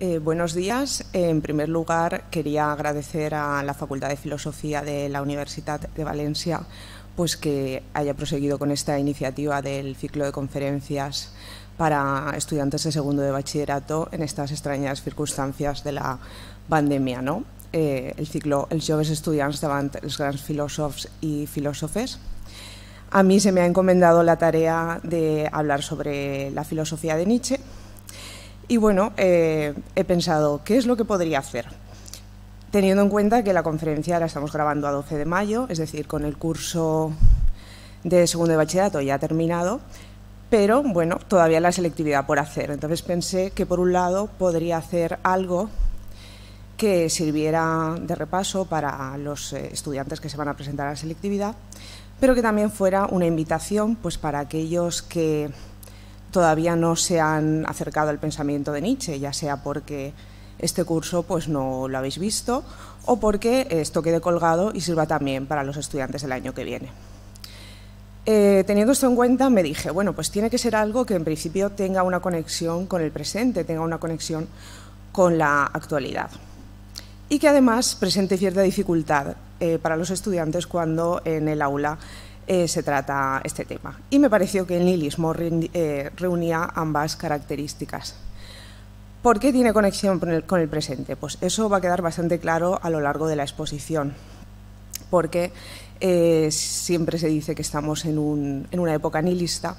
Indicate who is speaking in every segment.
Speaker 1: Buenos días. En primer lugar, quería agradecer a la Facultad de Filosofía de la Universidad de Valencia pues que haya proseguido con esta iniciativa del ciclo de conferencias para estudiantes de segundo de bachillerato en estas extrañas circunstancias de la pandèmia, no? El ciclo Els joves estudiants davant els grans filòsofs y filósofes. A mí se me ha encomendado la tarea de hablar sobre la filosofía de Nietzsche. Y bueno, he pensado, ¿qué es lo que podría hacer? Teniendo en cuenta que la conferencia la estamos grabando a 12 de mayo, es decir, con el curso de segundo de bachillerato ya terminado, pero bueno, todavía la selectividad por hacer. Entonces pensé que por un lado podría hacer algo que sirviera de repaso para los estudiantes que se van a presentar a la selectividad, pero que también fuera una invitación pues, para aquellos que todavía no se han acercado al pensamiento de Nietzsche, ya sea porque este curso pues, no lo habéis visto o porque esto quede colgado y sirva también para los estudiantes del año que viene. Teniendo esto en cuenta, me dije, bueno, pues tiene que ser algo que en principio tenga una conexión con el presente, tenga una conexión con la actualidad y que además presente cierta dificultad para los estudiantes cuando en el aula se trata este tema. Y me pareció que el nihilismo reunía ambas características. ¿Por qué tiene conexión con el presente? Pues eso va a quedar bastante claro a lo largo de la exposición, porque siempre se dice que estamos en una época nihilista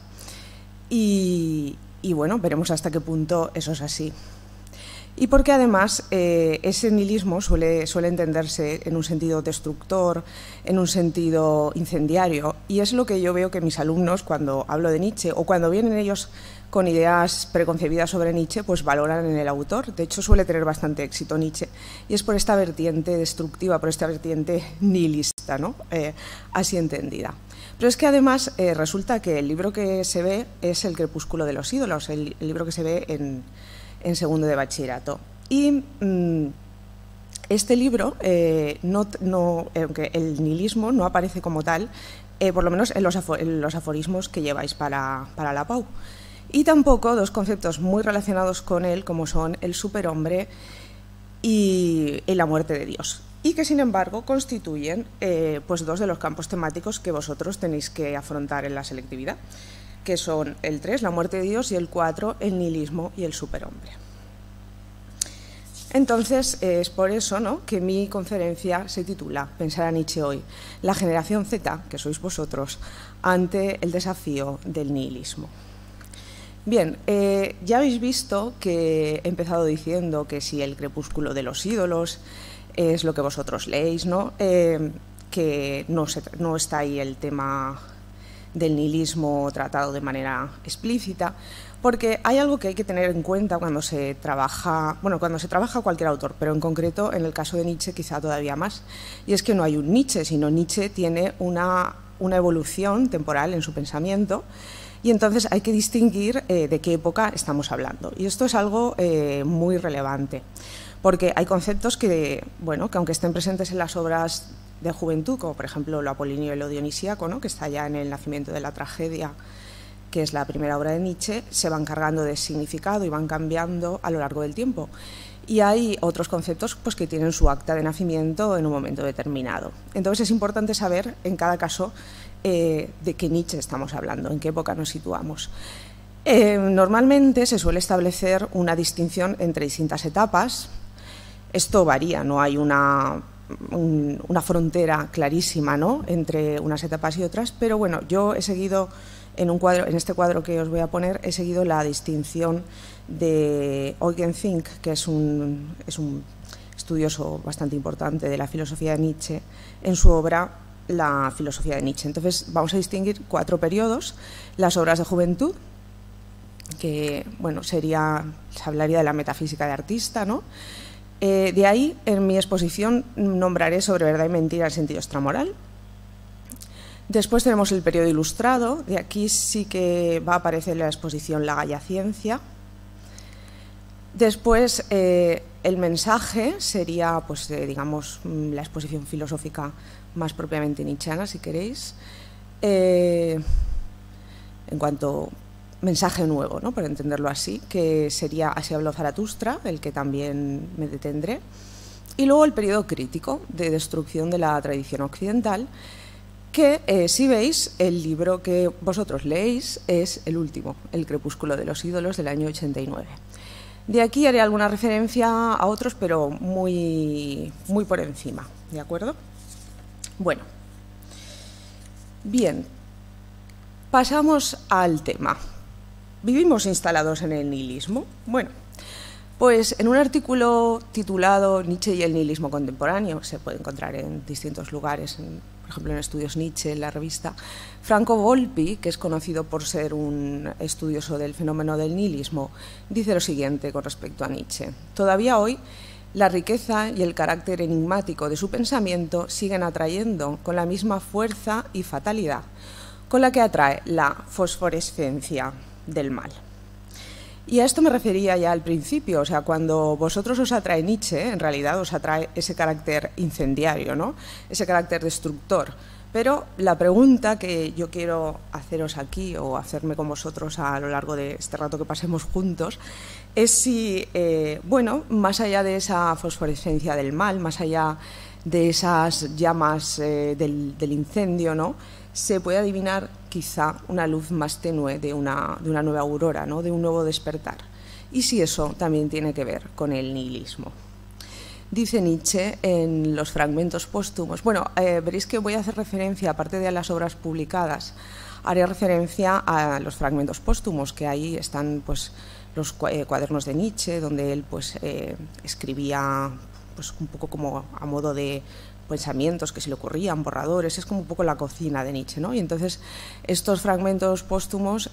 Speaker 1: y bueno, veremos hasta qué punto eso es así. Y porque además ese nihilismo suele entenderse en un sentido destructor, en un sentido incendiario, y es lo que yo veo que mis alumnos, cuando hablo de Nietzsche o cuando vienen ellos con ideas preconcebidas sobre Nietzsche, pues valoran en el autor. De hecho, suele tener bastante éxito Nietzsche, y es por esta vertiente destructiva, por esta vertiente nihilista, ¿no? Así entendida. Pero es que además resulta que el libro que se ve es El crepúsculo de los ídolos, el libro que se ve en segundo de bachillerato. Y este libro, aunque el nihilismo no aparece como tal, por lo menos en los aforismos que lleváis para la PAU. Y tampoco dos conceptos muy relacionados con él, como son el superhombre y la muerte de Dios. Y que, sin embargo, constituyen pues dos de los campos temáticos que vosotros tenéis que afrontar en la selectividad, que son el 3, la muerte de Dios, y el 4, el nihilismo y el superhombre. Entonces, es por eso, ¿no?, que mi conferencia se titula Pensar a Nietzsche hoy, la generación Z, que sois vosotros, ante el desafío del nihilismo. Bien, ya habéis visto que he empezado diciendo que si el crepúsculo de los ídolos es lo que vosotros leéis, ¿no?, que no está ahí el tema del nihilismo tratado de manera explícita, porque hay algo que hay que tener en cuenta cuando se trabaja, cualquier autor, pero en concreto en el caso de Nietzsche quizá todavía más, y es que no hay un Nietzsche, sino Nietzsche tiene una evolución temporal en su pensamiento, y entonces hay que distinguir de qué época estamos hablando, y esto es algo muy relevante, porque hay conceptos que aunque estén presentes en las obras de juventud, como por ejemplo lo apolíneo y lo dionisíaco, ¿no?, que está ya en El nacimiento de la tragedia, que es la primera obra de Nietzsche, se van cargando de significado y van cambiando a lo largo del tiempo. Y hay otros conceptos pues, que tienen su acta de nacimiento en un momento determinado. Entonces es importante saber en cada caso de qué Nietzsche estamos hablando, en qué época nos situamos. Normalmente se suele establecer una distinción entre distintas etapas. Esto varía, no hay una frontera clarísima, ¿no?, entre unas etapas y otras, pero bueno, yo he seguido en este cuadro que os voy a poner, he seguido la distinción de Eugen Fink, que es un estudioso bastante importante de la filosofía de Nietzsche, en su obra La filosofía de Nietzsche. Entonces vamos a distinguir 4 periodos: las obras de juventud, que se hablaría de la metafísica de artista, ¿no? De ahí, en mi exposición, nombraré Sobre verdad y mentira el sentido extramoral. Después tenemos el periodo ilustrado, de aquí sí que va a aparecer en la exposición La Gaia Ciencia. Después, el mensaje sería, digamos, la exposición filosófica más propiamente nietzscheana, si queréis. En cuanto mensaje nuevo, ¿no? Por entenderlo así, que sería Así habló Zaratustra, el que también me detendré, y luego el periodo crítico de destrucción de la tradición occidental, que si veis, el libro que vosotros leéis es el último, El crepúsculo de los ídolos, del año 89. De aquí haré alguna referencia a otros, pero muy por encima, ¿de acuerdo? Bueno, bien, pasamos al tema. ¿Vivimos instalados en el nihilismo? Bueno, pues en un artículo titulado Nietzsche y el nihilismo contemporáneo, se puede encontrar en distintos lugares, por ejemplo en Estudios Nietzsche, en la revista, Franco Volpi, que es conocido por ser un estudioso del fenómeno del nihilismo, dice lo siguiente con respecto a Nietzsche. Todavía hoy, la riqueza y el carácter enigmático de su pensamiento siguen atrayendo con la misma fuerza y fatalidad con la que atrae la fosforescencia del mal. Y a esto me refería ya al principio, o sea, cuando vosotros os atrae Nietzsche, en realidad os atrae ese carácter incendiario, ¿no? Ese carácter destructor. Pero la pregunta que yo quiero haceros aquí, o hacerme con vosotros a lo largo de este rato que pasemos juntos, es si, bueno, más allá de esa fosforescencia del mal, más allá de esas llamas del incendio, ¿no?, se puede adivinar quizá una luz más tenue de una nueva aurora, ¿no?, de un nuevo despertar. Y si eso también tiene que ver con el nihilismo. Dice Nietzsche en los fragmentos póstumos. Bueno, veréis que voy a hacer referencia, aparte de a las obras publicadas, haré referencia a los fragmentos póstumos, que ahí están pues los cuadernos de Nietzsche, donde él pues escribía pues un poco como a modo de pensamientos que se le ocurrían, borradores, es como un poco la cocina de Nietzsche, ¿no? Y entonces estos fragmentos póstumos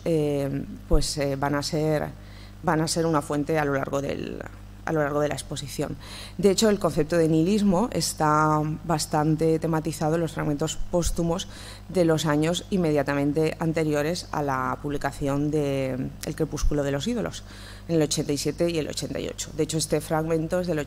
Speaker 1: van a ser una fuente a lo largo de la exposición. De hecho, el concepto de nihilismo está bastante tematizado en los fragmentos póstumos de los años inmediatamente anteriores a la publicación de El crepúsculo de los ídolos, en el 87 y el 88. De hecho, este fragmento es del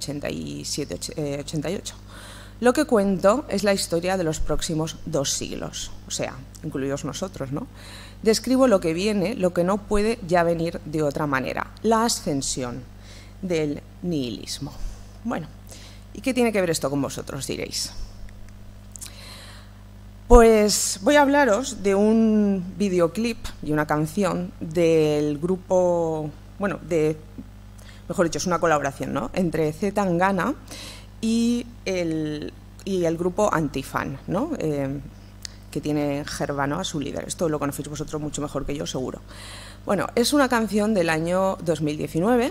Speaker 1: 87-88. Lo que cuento es la historia de los próximos 2 siglos, o sea, incluidos nosotros, ¿no? Describo lo que viene, lo que no puede ya venir de otra manera, la ascensión del nihilismo. Bueno, ¿y qué tiene que ver esto con vosotros, diréis? Pues voy a hablaros de un videoclip y una canción del grupo, bueno, mejor dicho, es una colaboración, ¿no?, entre C. Tangana y el grupo Antifan, ¿no?, que tiene Gerba, ¿no?, a su líder. Esto lo conocéis vosotros mucho mejor que yo, seguro. Bueno, es una canción del año 2019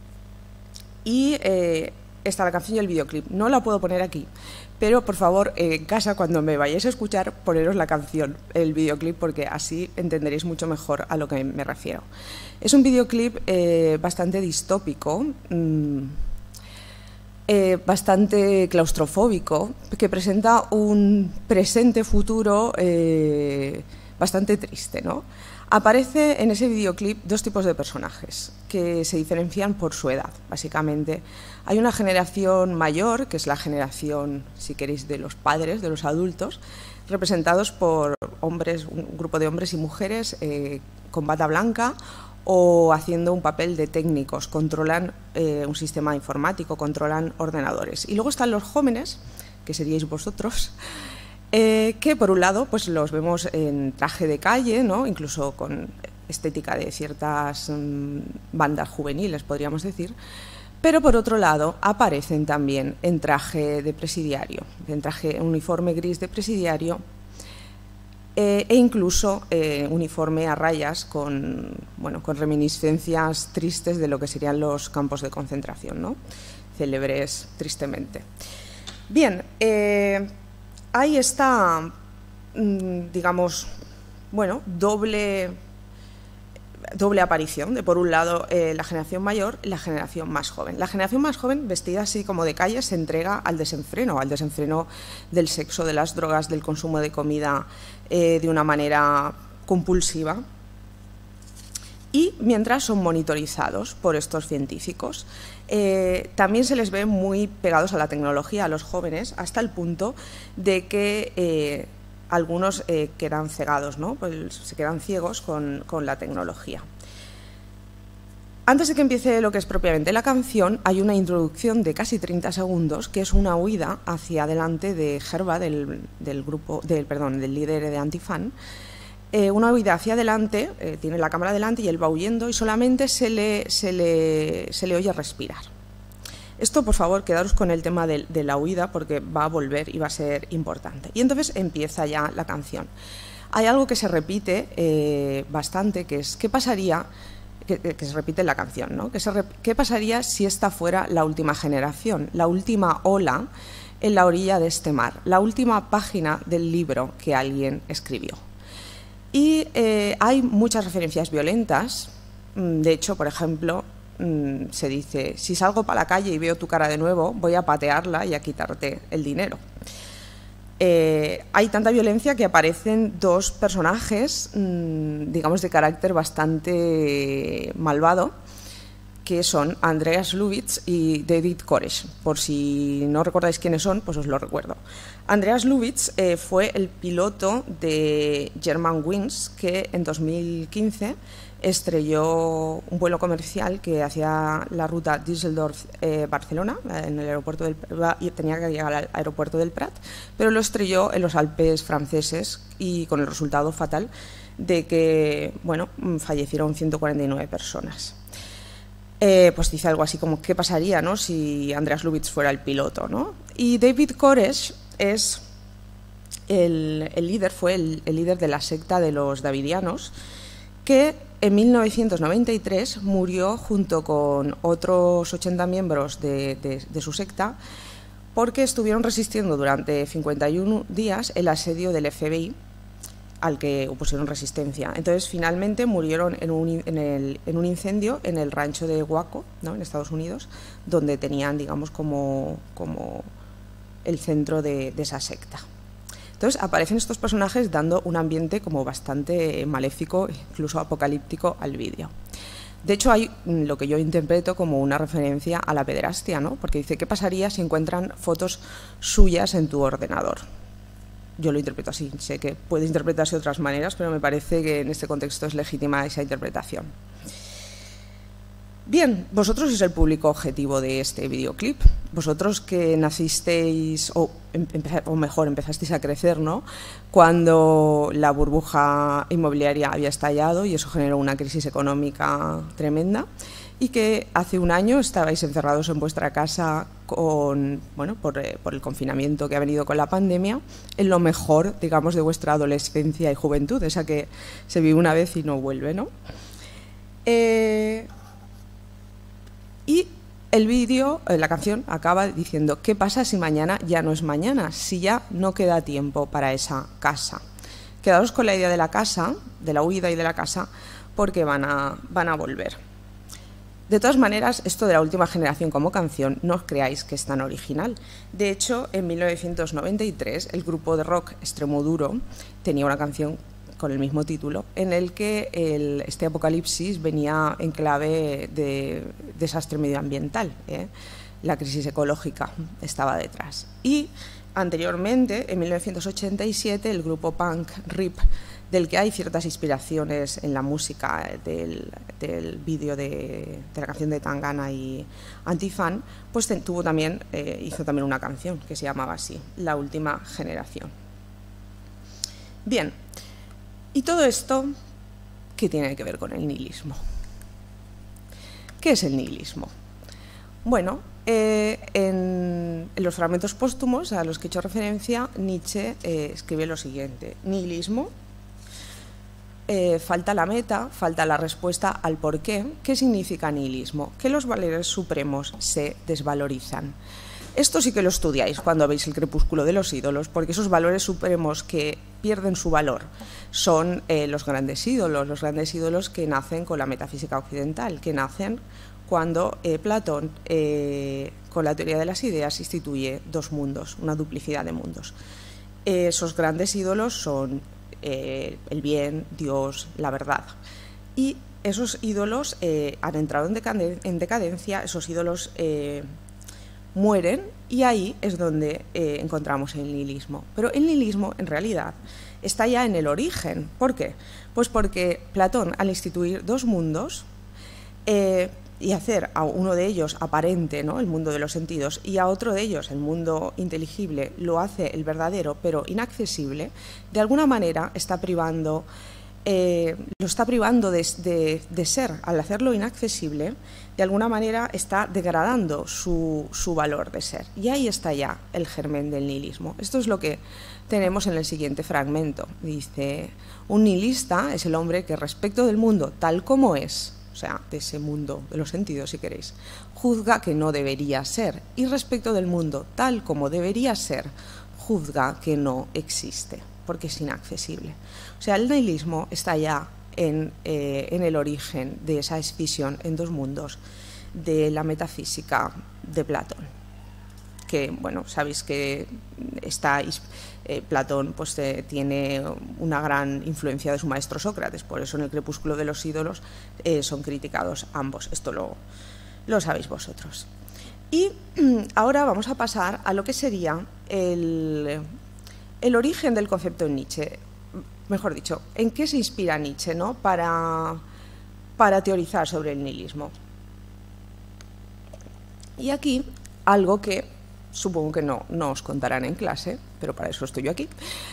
Speaker 1: y está la canción y el videoclip. No la puedo poner aquí, pero por favor, en casa, cuando me vayáis a escuchar, poneros la canción, el videoclip, porque así entenderéis mucho mejor a lo que me refiero. Es un videoclip bastante distópico, bastante claustrofóbico, que presenta un presente-futuro bastante triste, ¿no? Aparece en ese videoclip 2 tipos de personajes que se diferencian por su edad, básicamente. Hay una generación mayor, que es la generación, si queréis, de los padres, de los adultos, representados por hombres, un grupo de hombres y mujeres con bata blanca o haciendo un papel de técnicos, controlan un sistema informático, controlan ordenadores. Y luego están los jóvenes, que seríais vosotros, que por un lado pues los vemos en traje de calle, ¿no?, incluso con estética de ciertas bandas juveniles, podríamos decir, pero por otro lado aparecen también en traje de presidiario, en traje uniforme gris de presidiario, e incluso uniforme a rayas con reminiscencias tristes de lo que serían los campos de concentración, ¿no?, célebres tristemente. Bien, ahí está, digamos, bueno, doble aparición de, por un lado, la generación mayor y la generación más joven. La generación más joven, vestida así como de calle, se entrega al desenfreno del sexo, de las drogas, del consumo de comida de una manera compulsiva. Y mientras son monitorizados por estos científicos, también se les ve muy pegados a la tecnología, a los jóvenes, hasta el punto de que algunos quedan cegados, ¿no?, pues se quedan ciegos con la tecnología. Antes de que empiece lo que es propiamente la canción, hay una introducción de casi 30 segundos, que es una huida hacia adelante de Herba, del líder de Antifan. Una huida hacia adelante, tiene la cámara delante y él va huyendo y solamente se le oye respirar. Esto, por favor, quedaros con el tema de la huida porque va a volver y va a ser importante. Y entonces empieza ya la canción. Hay algo que se repite bastante, que es ¿qué pasaría? Que se repite en la canción, ¿no? ¿Qué pasaría si esta fuera la última generación, la última ola en la orilla de este mar, la última página del libro que alguien escribió? Y hay muchas referencias violentas. De hecho, por ejemplo, se dice, si salgo para la calle y veo tu cara de nuevo, voy a patearla y a quitarte el dinero. Hay tanta violencia que aparecen dos personajes, digamos, de carácter bastante malvado, que son Andreas Lubitz y David Koresh. Por si no recordáis quiénes son, pues os lo recuerdo. Andreas Lubitz fue el piloto de Germanwings, que en 2015 estrelló un vuelo comercial que hacía la ruta Düsseldorf-Barcelona en el aeropuerto y tenía que llegar al aeropuerto del Prat, pero lo estrelló en los Alpes franceses y con el resultado fatal de que, bueno, fallecieron 149 personas. Pues dice algo así como ¿qué pasaría, no, si Andreas Lubitz fuera el piloto, ¿no? Y David Koresh es fue el líder de la secta de los davidianos, que en 1993 murió junto con otros 80 miembros de su secta porque estuvieron resistiendo durante 51 días el asedio del FBI al que opusieron resistencia. Entonces, finalmente murieron en un incendio en el rancho de Waco, ¿no?, en Estados Unidos, donde tenían, digamos, como el centro de esa secta. Entonces aparecen estos personajes dando un ambiente como bastante maléfico, incluso apocalíptico al vídeo. De hecho, hay lo que yo interpreto como una referencia a la pederastia, ¿no? Porque dice, ¿qué pasaría si encuentran fotos suyas en tu ordenador? Yo lo interpreto así, sé que puede interpretarse de otras maneras, pero me parece que en este contexto es legítima esa interpretación. Bien, vosotros sois el público objetivo de este videoclip. Vosotros que nacisteis, o mejor, empezasteis a crecer, ¿no?, cuando la burbuja inmobiliaria había estallado y eso generó una crisis económica tremenda, y que hace un año estabais encerrados en vuestra casa por el confinamiento que ha venido con la pandemia, en lo mejor, digamos, de vuestra adolescencia y juventud, esa que se vive una vez y no vuelve, ¿no? Y el vídeo, la canción, acaba diciendo ¿qué pasa si mañana ya no es mañana? Si ya no queda tiempo para esa casa. Quedaos con la idea de la casa, de la huida y de la casa, porque van a volver. De todas maneras, esto de la última generación como canción, no os creáis que es tan original. De hecho, en 1993, el grupo de rock Extremoduro tenía una canción con el mismo título, en el que este apocalipsis venía en clave de desastre medioambiental, ¿eh? La crisis ecológica estaba detrás. Y anteriormente, en 1987, el grupo punk RIP, del que hay ciertas inspiraciones en la música del vídeo de la canción de Tangana y Antifan, pues hizo también una canción que se llamaba así, La última generación. Bien. Y todo esto, ¿qué tiene que ver con el nihilismo? ¿Qué es el nihilismo? Bueno, en los fragmentos póstumos a los que he hecho referencia, Nietzsche escribe lo siguiente: nihilismo, falta la meta, falta la respuesta al porqué. ¿Qué significa nihilismo? Que los valores supremos se desvalorizan. Esto sí que lo estudiáis cuando veis el crepúsculo de los ídolos, porque esos valores supremos que pierden su valor son los grandes ídolos que nacen con la metafísica occidental, que nacen cuando Platón, con la teoría de las ideas, instituye dos mundos, una duplicidad de mundos. Esos grandes ídolos son el bien, Dios, la verdad. Y esos ídolos han entrado en decadencia, esos ídolos mueren, y ahí es donde encontramos el nihilismo. Pero el nihilismo, en realidad, está ya en el origen. ¿Por qué? Pues porque Platón, al instituir dos mundos, y hacer a uno de ellos aparente, ¿no?, el mundo de los sentidos, y a otro de ellos, el mundo inteligible, lo hace el verdadero pero inaccesible, de alguna manera está privando, lo está privando de ser. Al hacerlo inaccesible, de alguna manera está degradando su valor de ser. Y ahí está ya el germen del nihilismo. Esto es lo que tenemos en el siguiente fragmento. Dice: un nihilista es el hombre que respecto del mundo tal como es, o sea, de ese mundo de los sentidos, si queréis, juzga que no debería ser, y respecto del mundo tal como debería ser, juzga que no existe, porque es inaccesible. O sea, el nihilismo está ya en el origen de esa escisión en dos mundos de la metafísica de Platón, que, bueno, sabéis que Platón pues, tiene una gran influencia de su maestro Sócrates, por eso en el Crepúsculo de los ídolos son criticados ambos. Esto lo sabéis vosotros. Y ahora vamos a pasar a lo que sería el origen del concepto en Nietzsche. Mejor dicho, ¿en qué se inspira Nietzsche, ¿no?, para teorizar sobre el nihilismo? Y aquí algo que supongo que no os contarán en clase, pero para eso estoy yo aquí.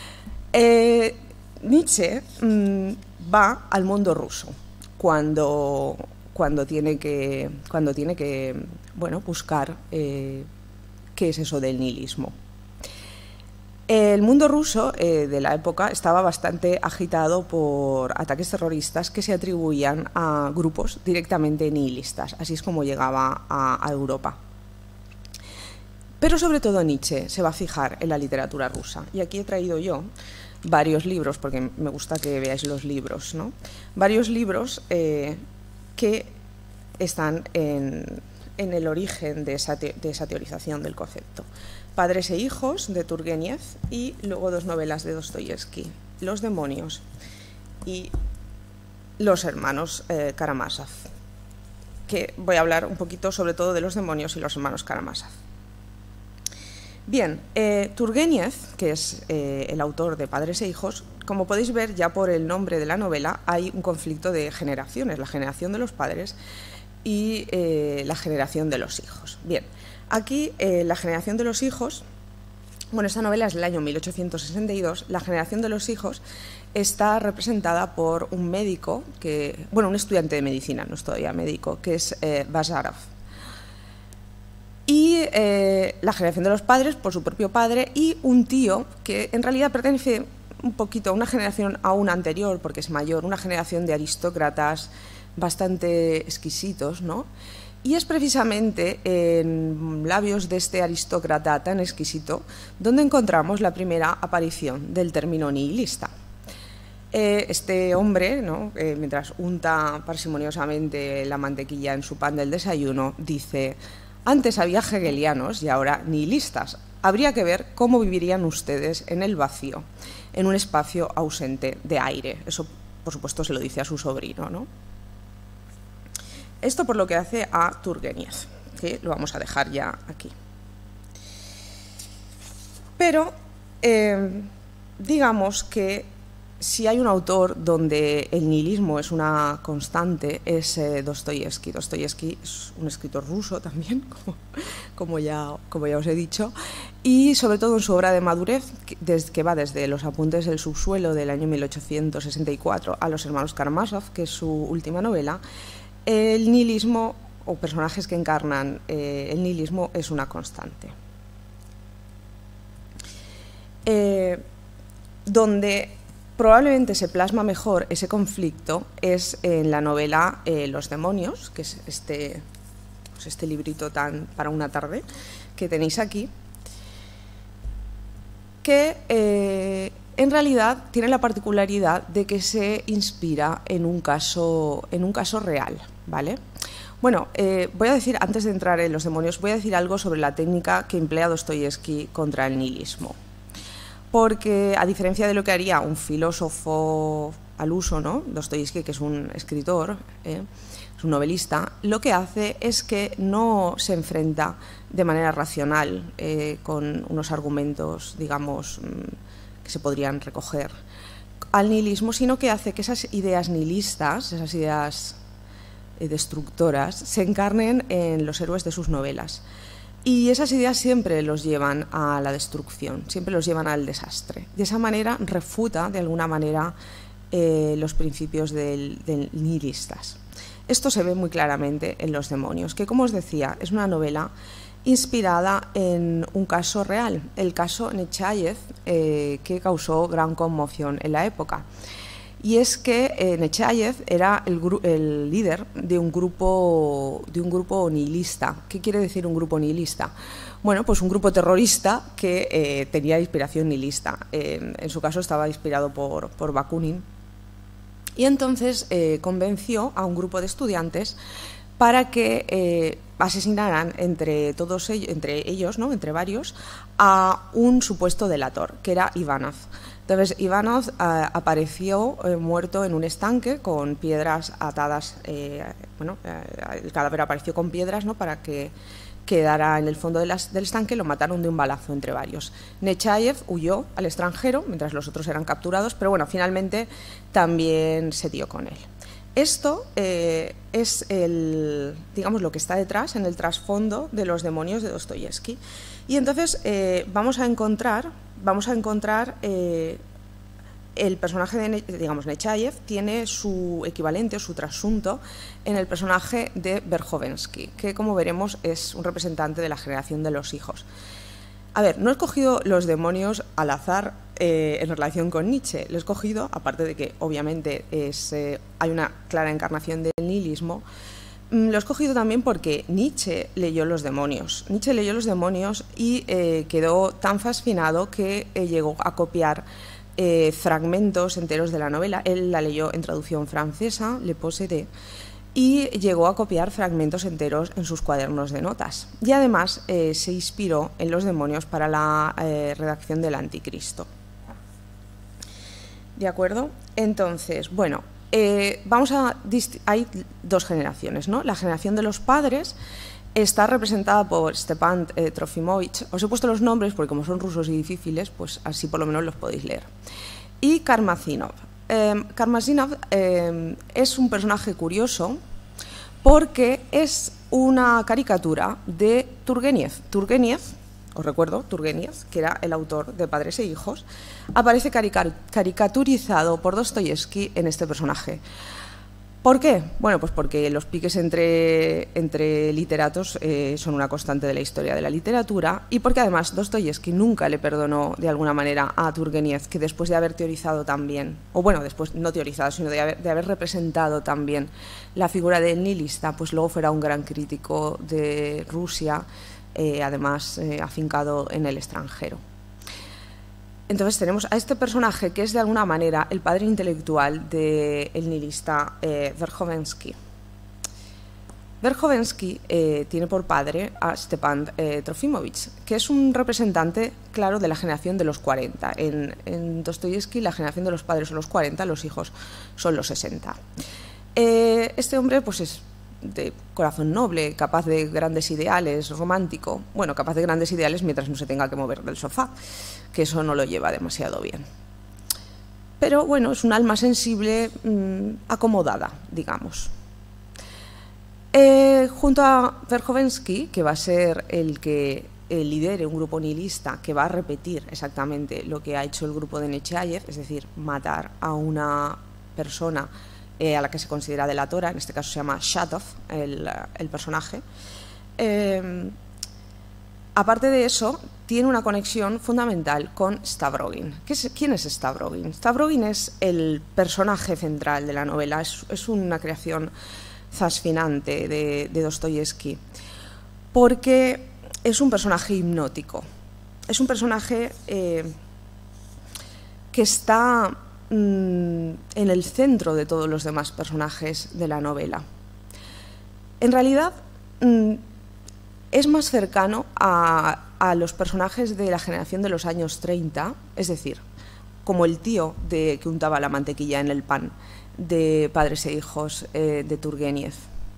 Speaker 1: Nietzsche va al mundo ruso cuando tiene que bueno, buscar qué es eso del nihilismo. El mundo ruso de la época estaba bastante agitado por ataques terroristas que se atribuían a grupos directamente nihilistas. Así es como llegaba a Europa. Pero sobre todo Nietzsche se va a fijar en la literatura rusa. Y aquí he traído yo varios libros, porque me gusta que veáis los libros, ¿no? Varios libros que están en el origen de esa teorización del concepto. Padres e hijos, de Turgeniev, y luego dos novelas de Dostoyevsky, Los demonios y Los hermanos Karamazov, que voy a hablar un poquito sobre todo de Los demonios y Los hermanos Karamazov. Bien, Turgeniev, que es el autor de Padres e hijos, como podéis ver ya por el nombre de la novela, hay un conflicto de generaciones, la generación de los padres y la generación de los hijos. Bien, aquí la generación de los hijos, bueno, esta novela es del año 1862, la generación de los hijos está representada por un médico, un estudiante de medicina, no es todavía médico, que es Bazarov. Y la generación de los padres por su propio padre, y un tío que en realidad pertenece un poquito a una generación aún anterior, porque es mayor, una generación de aristócratas bastante exquisitos, ¿no? Y es precisamente en labios de este aristócrata tan exquisito donde encontramos la primera aparición del término nihilista. Este hombre, ¿no?, mientras unta parsimoniosamente la mantequilla en su pan del desayuno, dice: antes había hegelianos y ahora nihilistas. Habría que ver cómo vivirían ustedes en el vacío, en un espacio ausente de aire. Eso, por supuesto, se lo dice a su sobrino, ¿no? Esto por lo que hace a Turgeniev, que lo vamos a dejar ya aquí. Pero digamos que si hay un autor donde el nihilismo es una constante, es Dostoyevsky. Dostoyevsky es un escritor ruso también, como ya os he dicho, y sobre todo en su obra de madurez, que va desde Los apuntes del subsuelo del año 1864 a Los hermanos Karamazov, que es su última novela, el nihilismo, o personajes que encarnan el nihilismo, es una constante. Donde probablemente se plasma mejor ese conflicto es en la novela Los demonios, que es este librito tan para una tarde que tenéis aquí, que en realidad tiene la particularidad de que se inspira en un caso real, ¿vale? Bueno, voy a decir, antes de entrar en Los demonios, voy a decir algo sobre la técnica que emplea Dostoyevsky contra el nihilismo. Porque, a diferencia de lo que haría un filósofo al uso, ¿no?, Dostoyevsky, que es un escritor, es un novelista, lo que hace es que no se enfrenta de manera racional con unos argumentos, digamos, que se podrían recoger al nihilismo, sino que hace que esas ideas nihilistas, esas ideas destructoras se encarnen en los héroes de sus novelas. Y esas ideas siempre los llevan a la destrucción, siempre los llevan al desastre. De esa manera refuta, de alguna manera, los principios del nihilistas. Esto se ve muy claramente en Los demonios, que, como os decía, es una novela inspirada en un caso real, el caso Nechayev, que causó gran conmoción en la época. Y es que Nechayev era el líder de un grupo nihilista. ¿Qué quiere decir un grupo nihilista? Bueno, pues un grupo terrorista que tenía inspiración nihilista. En su caso estaba inspirado por Bakunin. Y entonces convenció a un grupo de estudiantes para que asesinaran entre ellos, ¿no?, entre varios, a un supuesto delator, que era Ivanov. Entonces Ivanov apareció muerto en un estanque con piedras atadas, el cadáver apareció con piedras, ¿no?, para que quedara en el fondo del estanque. Lo mataron de un balazo entre varios. Nechayev huyó al extranjero mientras los otros eran capturados, pero bueno, finalmente también se dio con él. Esto es digamos, lo que está detrás, en el trasfondo de Los demonios de Dostoyevsky. Y entonces vamos a encontrar el personaje de Nechayev tiene su equivalente o su trasunto en el personaje de Verhovensky, que, como veremos, es un representante de la generación de los hijos. A ver, no he escogido Los demonios al azar en relación con Nietzsche. Lo he escogido, aparte de que obviamente hay una clara encarnación del nihilismo, lo he escogido también porque Nietzsche leyó Los demonios. Nietzsche leyó Los demonios y quedó tan fascinado que llegó a copiar fragmentos enteros de la novela. Él la leyó en traducción francesa, Le Possédé, y llegó a copiar fragmentos enteros en sus cuadernos de notas. Y además se inspiró en Los demonios para la redacción del Anticristo. ¿De acuerdo? Entonces, bueno, hay dos generaciones, ¿no? La generación de los padres está representada por Stepan Trofimovich. Os he puesto los nombres porque, como son rusos y difíciles, pues así por lo menos los podéis leer. Y Karmazinov. Karmazinov es un personaje curioso porque es una caricatura de Turgeniev. Turgeniev, os recuerdo, Turgeniev, que era el autor de Padres e Hijos, aparece caricaturizado por Dostoyevsky en este personaje. ¿Por qué? Bueno, pues porque los piques entre literatos son una constante de la historia de la literatura, y porque además Dostoyevsky nunca le perdonó de alguna manera a Turgeniev que, después de haber teorizado también, o bueno, después no teorizado, sino de haber representado también la figura del nihilista, pues luego fuera un gran crítico de Rusia, además afincado en el extranjero. Entonces tenemos a este personaje que es de alguna manera el padre intelectual del nihilista Verhovensky. Verhovensky tiene por padre a Stepan Trofimovich, que es un representante, claro, de la generación de los 40. En Dostoyevsky la generación de los padres son los 40, los hijos son los 60. Este hombre pues es de corazón noble, capaz de grandes ideales, romántico. Bueno, capaz de grandes ideales mientras no se tenga que mover del sofá, que eso no lo lleva demasiado bien. Pero bueno, es un alma sensible, acomodada, digamos. Junto a Verhovensky, que va a ser el que lidere un grupo nihilista que va a repetir exactamente lo que ha hecho el grupo de Nechayev, es decir, matar a una persona a la que se considera delatora, en este caso se llama Shatov, el personaje. Aparte de eso, tiene una conexión fundamental con Stavrogin. ¿Quién es Stavrogin? Stavrogin es el personaje central de la novela, es una creación fascinante de Dostoyevsky, porque es un personaje hipnótico, es un personaje que está en el centro de todos los demás personajes de la novela. En realidad es más cercano a los personajes de la generación de los años 30, es decir, como el tío que untaba la mantequilla en el pan de Padres e Hijos de Turgeniev,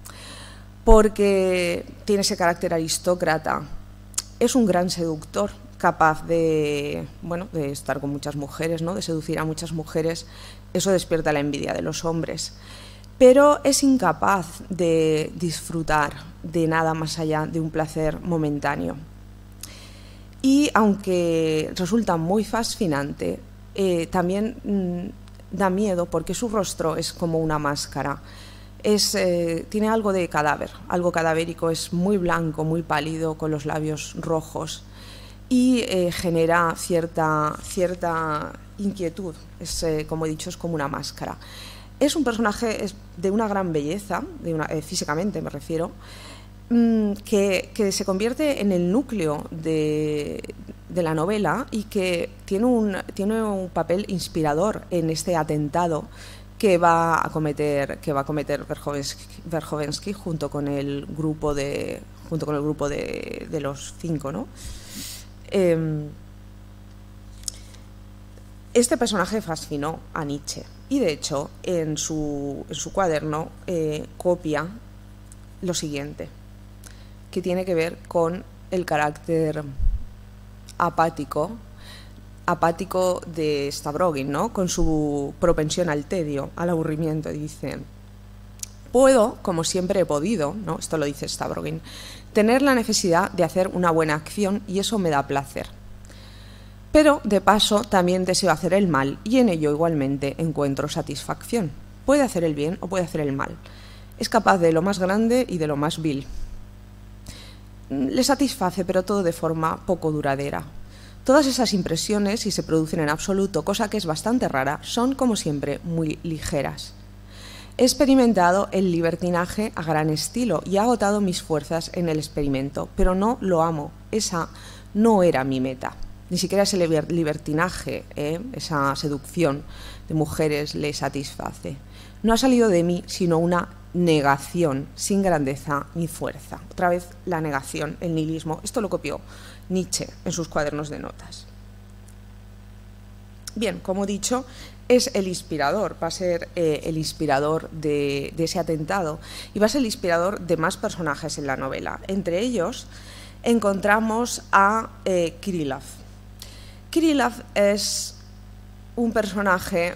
Speaker 1: porque tiene ese carácter aristócrata, es un gran seductor, capaz de estar con muchas mujeres, ¿no?, de seducir a muchas mujeres. Eso despierta la envidia de los hombres. pero es incapaz de disfrutar de nada más allá de un placer momentáneo. Y aunque resulta muy fascinante, también da miedo porque su rostro es como una máscara. Tiene algo de cadáver, algo cadavérico, es muy blanco, muy pálido, con los labios rojos y genera cierta inquietud. Como he dicho, es como una máscara. Es un personaje de una gran belleza, físicamente me refiero, que se convierte en el núcleo de la novela y que tiene un papel inspirador en este atentado que va a cometer Verhovensky junto con el grupo de los 5, ¿no? Este personaje fascinó a Nietzsche y de hecho en su cuaderno copia lo siguiente, que tiene que ver con el carácter apático de Stavrogin, ¿no? Con su propensión al tedio, al aburrimiento. Dice: puedo, como siempre he podido, ¿no? Esto lo dice Stavrogin, tener la necesidad de hacer una buena acción y eso me da placer. Pero, de paso, también deseo hacer el mal y en ello igualmente encuentro satisfacción. Puede hacer el bien o puede hacer el mal. Es capaz de lo más grande y de lo más vil. Le satisface, pero todo de forma poco duradera. Todas esas impresiones, si se producen en absoluto, cosa que es bastante rara, son, como siempre, muy ligeras. He experimentado el libertinaje a gran estilo y he agotado mis fuerzas en el experimento, pero no lo amo. Esa no era mi meta. Ni siquiera ese libertinaje, esa seducción de mujeres le satisface. No ha salido de mí sino una negación sin grandeza ni fuerza. Otra vez la negación, el nihilismo. Esto lo copió Nietzsche en sus cuadernos de notas. Bien, como he dicho, es el inspirador, va a ser el inspirador de ese atentado y va a ser el inspirador de más personajes en la novela. Entre ellos encontramos a Kirillov. Kirillov es un personaje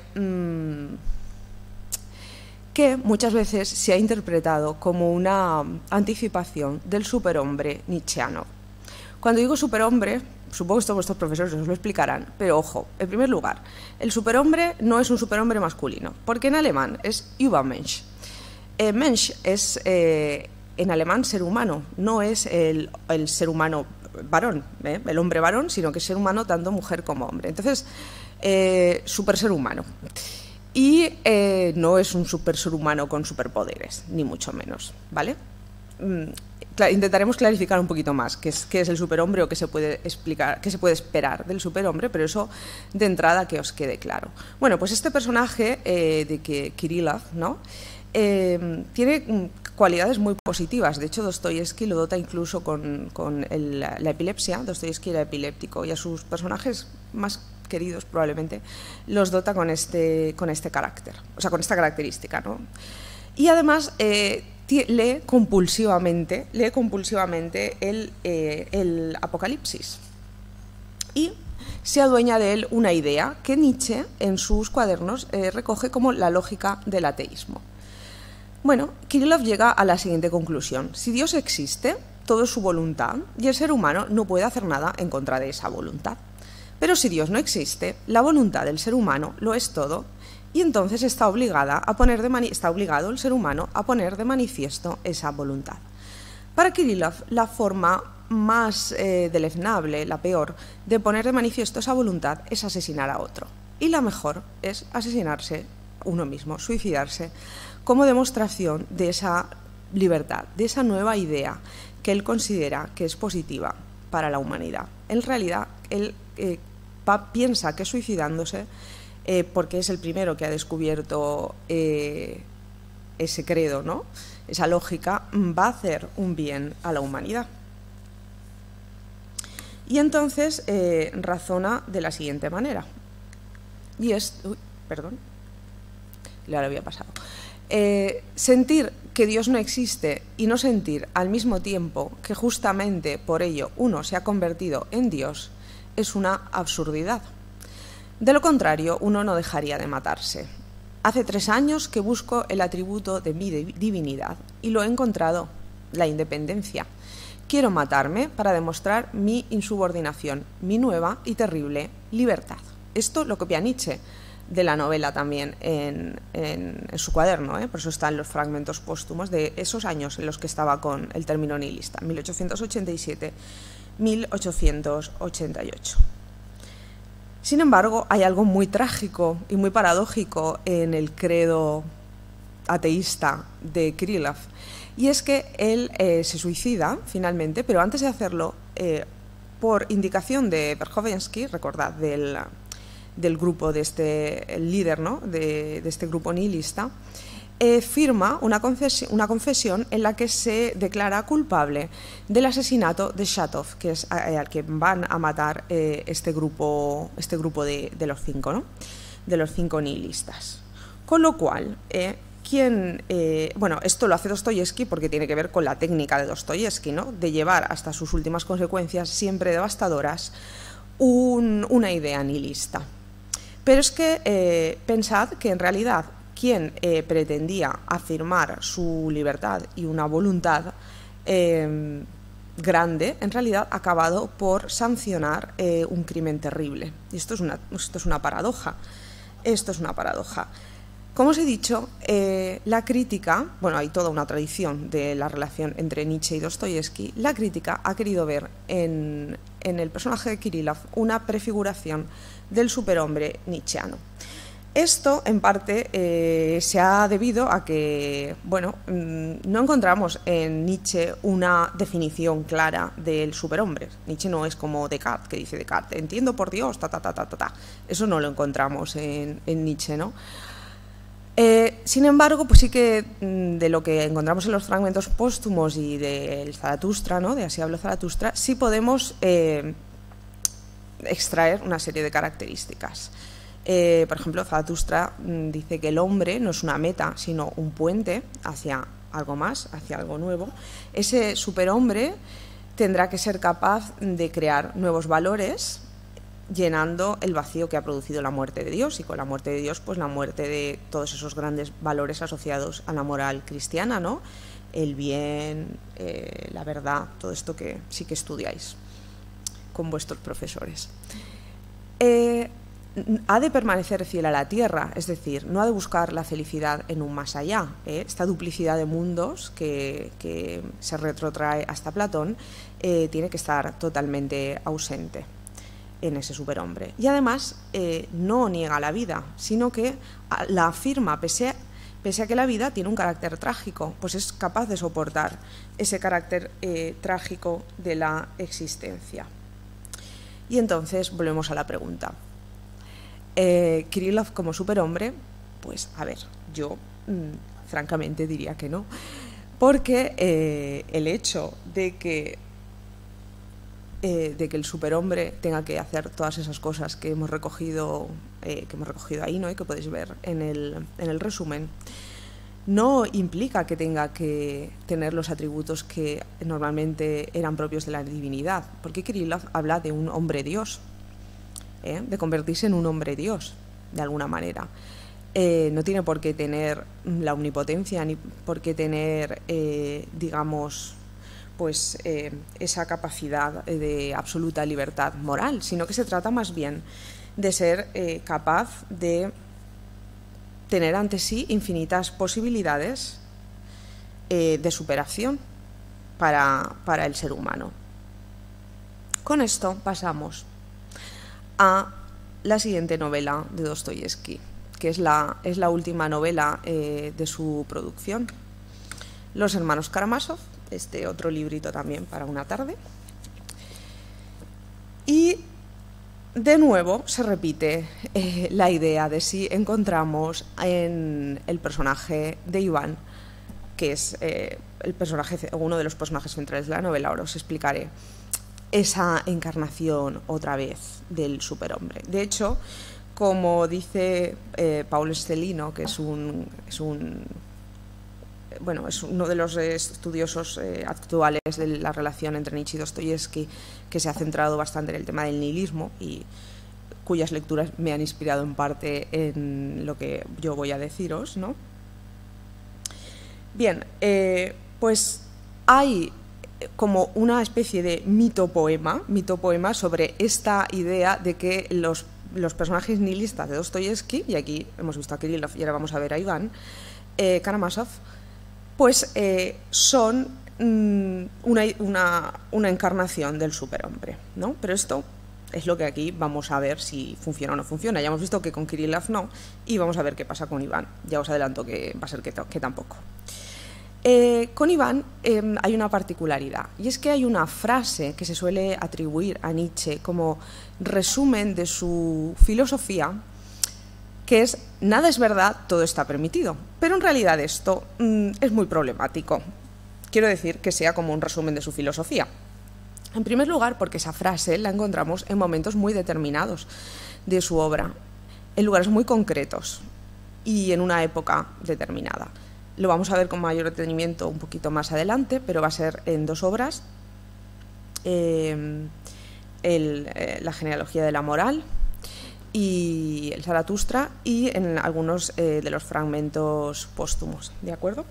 Speaker 1: que muchas veces se ha interpretado como una anticipación del superhombre nietzscheano. Cuando digo superhombre, supongo que todos vuestros profesores os lo explicarán, pero ojo, en primer lugar, el superhombre no es un superhombre masculino, porque en alemán es Übermensch. Mensch es en alemán ser humano, no es el ser humano varón, el hombre varón, sino que es ser humano tanto mujer como hombre. Entonces, super ser humano. Y no es un super ser humano con superpoderes, ni mucho menos, ¿vale? Intentaremos clarificar un poquito más qué es el superhombre o qué se puede esperar del superhombre, pero eso de entrada que os quede claro. Bueno, pues este personaje de Kirillov, ¿no? Tiene cualidades muy positivas. De hecho, Dostoyevsky lo dota incluso con la epilepsia. Dostoyevsky era epiléptico y a sus personajes más queridos probablemente los dota con este carácter, o sea, con esta característica, ¿no? Y además lee compulsivamente el Apocalipsis y se adueña de él una idea que Nietzsche en sus cuadernos recoge como la lógica del ateísmo. Bueno, Kirillov llega a la siguiente conclusión: si Dios existe, todo es su voluntad y el ser humano no puede hacer nada en contra de esa voluntad. Pero si Dios no existe, la voluntad del ser humano lo es todo y entonces está obligado el ser humano a poner de manifiesto esa voluntad. Para Kirillov, la forma más deleznable, la peor, de poner de manifiesto esa voluntad es asesinar a otro. Y la mejor es asesinarse uno mismo, suicidarse, como demostración de esa libertad, de esa nueva idea que él considera que es positiva para la humanidad. En realidad, él piensa que suicidándose, porque es el primero que ha descubierto ese credo, ¿no? Esa lógica, va a hacer un bien a la humanidad. Y entonces razona de la siguiente manera. Y es... Uy, perdón. Le había pasado. Sentir que Dios no existe y no sentir al mismo tiempo que justamente por ello uno se ha convertido en Dios es una absurdidad. De lo contrario, uno no dejaría de matarse. Hace 3 años que busco el atributo de mi divinidad y lo he encontrado, la independencia. Quiero matarme para demostrar mi insubordinación, mi nueva y terrible libertad. Esto lo copia Nietzsche de la novela también en su cuaderno, por eso están los fragmentos póstumos de esos años en los que estaba con el término nihilista, 1887-1888. Sin embargo, hay algo muy trágico y muy paradójico en el credo ateísta de Kirillov, y es que él se suicida finalmente, pero antes de hacerlo, por indicación de Verhovensky, recordad, del grupo de este líder, ¿no?, de este grupo nihilista, firma una confesión en la que se declara culpable del asesinato de Shatov, que es al que van a matar este grupo de los 5, ¿no?, de los 5 nihilistas. Con lo cual, bueno, esto lo hace Dostoyevsky porque tiene que ver con la técnica de Dostoyevsky, ¿no?, de llevar hasta sus últimas consecuencias, siempre devastadoras, una idea nihilista. Pero es que pensad que en realidad quien pretendía afirmar su libertad y una voluntad grande, en realidad ha acabado por sancionar un crimen terrible. Y esto es una paradoja. Esto es una paradoja. Como os he dicho, la crítica, bueno, hay toda una tradición de la relación entre Nietzsche y Dostoyevsky. La crítica ha querido ver en el personaje de Kirillov una prefiguración del superhombre nietzscheano. Esto, en parte, se ha debido a que, bueno, no encontramos en Nietzsche una definición clara del superhombre. Nietzsche no es como Descartes, que dice Descartes, entiendo por Dios, ta, ta, ta, ta, ta, ta. Eso no lo encontramos en Nietzsche, ¿no? Sin embargo, pues sí que de lo que encontramos en los fragmentos póstumos y del Zaratustra, ¿no?, de Así habló Zaratustra, sí podemos extraer una serie de características. Por ejemplo, Zaratustra dice que el hombre no es una meta, sino un puente hacia algo más, hacia algo nuevo. Ese superhombre tendrá que ser capaz de crear nuevos valores, llenando el vacío que ha producido la muerte de Dios, y con la muerte de Dios, pues la muerte de todos esos grandes valores asociados a la moral cristiana, ¿no?, el bien, la verdad, todo esto que sí que estudiáis con vuestros profesores. Ha de permanecer fiel a la tierra, es decir, no ha de buscar la felicidad en un más allá. Esta duplicidad de mundos que se retrotrae hasta Platón tiene que estar totalmente ausente en ese superhombre. Y además no niega la vida, sino que la afirma, pese a que la vida tiene un carácter trágico, pues es capaz de soportar ese carácter trágico de la existencia. Y entonces volvemos a la pregunta. Kirillov como superhombre, pues a ver, yo francamente diría que no, porque el hecho de que el superhombre tenga que hacer todas esas cosas que hemos recogido ahí, ¿no?, y que podéis ver en el resumen, no implica que tenga que tener los atributos que normalmente eran propios de la divinidad, porque Kirillov habla de un hombre Dios, de convertirse en un hombre Dios, de alguna manera. No tiene por qué tener la omnipotencia, ni por qué tener, digamos, pues esa capacidad de absoluta libertad moral, sino que se trata más bien de ser capaz de tener ante sí infinitas posibilidades de superación para el ser humano. Con esto pasamos a la siguiente novela de Dostoyevsky, que es la última novela de su producción, Los hermanos Karamazov, este otro librito también para una tarde. Y de nuevo se repite la idea de si encontramos en el personaje de Iván, que es uno de los personajes centrales de la novela, ahora os explicaré, esa encarnación otra vez del superhombre. De hecho, como dice Paul Scelino, que es uno de los estudiosos actuales de la relación entre Nietzsche y Dostoyevsky, que se ha centrado bastante en el tema del nihilismo y cuyas lecturas me han inspirado en parte en lo que yo voy a deciros, ¿no? Bien, pues hay como una especie de mito-poema sobre esta idea de que los personajes nihilistas de Dostoyevsky, y aquí hemos visto a Kirillov y ahora vamos a ver a Iván Karamazov, pues son una encarnación del superhombre, ¿no? Pero esto es lo que aquí vamos a ver si funciona o no funciona. Ya hemos visto que con Kirillov no, y vamos a ver qué pasa con Iván. Ya os adelanto que va a ser que tampoco. Con Iván hay una particularidad, y es que hay una frase que se suele atribuir a Nietzsche como resumen de su filosofía, que es: nada es verdad, todo está permitido. Pero en realidad esto es muy problemático. Quiero decir que sea como un resumen de su filosofía. En primer lugar, porque esa frase la encontramos en momentos muy determinados de su obra, en lugares muy concretos y en una época determinada. Lo vamos a ver con mayor detenimiento un poquito más adelante, pero va a ser en dos obras: La genealogía de la moral y el Zaratustra, y en algunos de los fragmentos póstumos, ¿de acuerdo?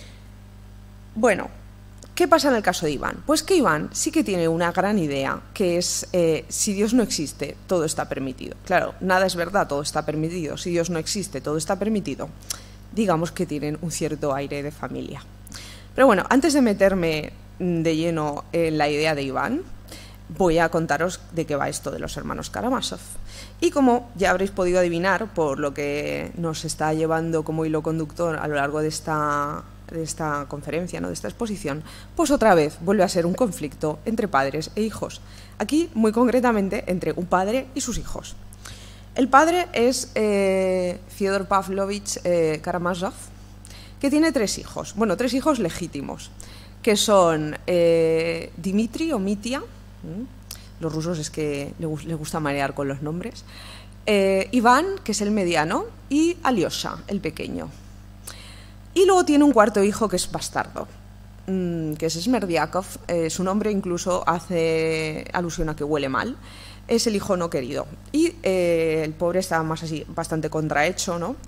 Speaker 1: Bueno, ¿qué pasa en el caso de Iván? Pues que Iván sí que tiene una gran idea, que es si Dios no existe, todo está permitido. Claro, nada es verdad, todo está permitido. Si Dios no existe, todo está permitido. Digamos que tienen un cierto aire de familia. Pero bueno, antes de meterme de lleno en la idea de Iván, voy a contaros de qué va esto de los hermanos Karamazov. Y como ya habréis podido adivinar por lo que nos está llevando como hilo conductor a lo largo de esta conferencia, ¿no?, de esta exposición, pues otra vez vuelve a ser un conflicto entre padres e hijos. Aquí, muy concretamente, entre un padre y sus hijos. El padre es Fyodor Pavlovich Karamazov, que tiene tres hijos, bueno, tres hijos legítimos, que son Dmitri o Mitya, los rusos es que les gusta marear con los nombres, Iván, que es el mediano, y Alyosha, el pequeño. Y luego tiene un cuarto hijo que es bastardo, que es Smerdiakov. Su nombre incluso hace alusión a que huele mal. Es el hijo no querido. Y el pobre está más así, bastante contrahecho, ¿no?,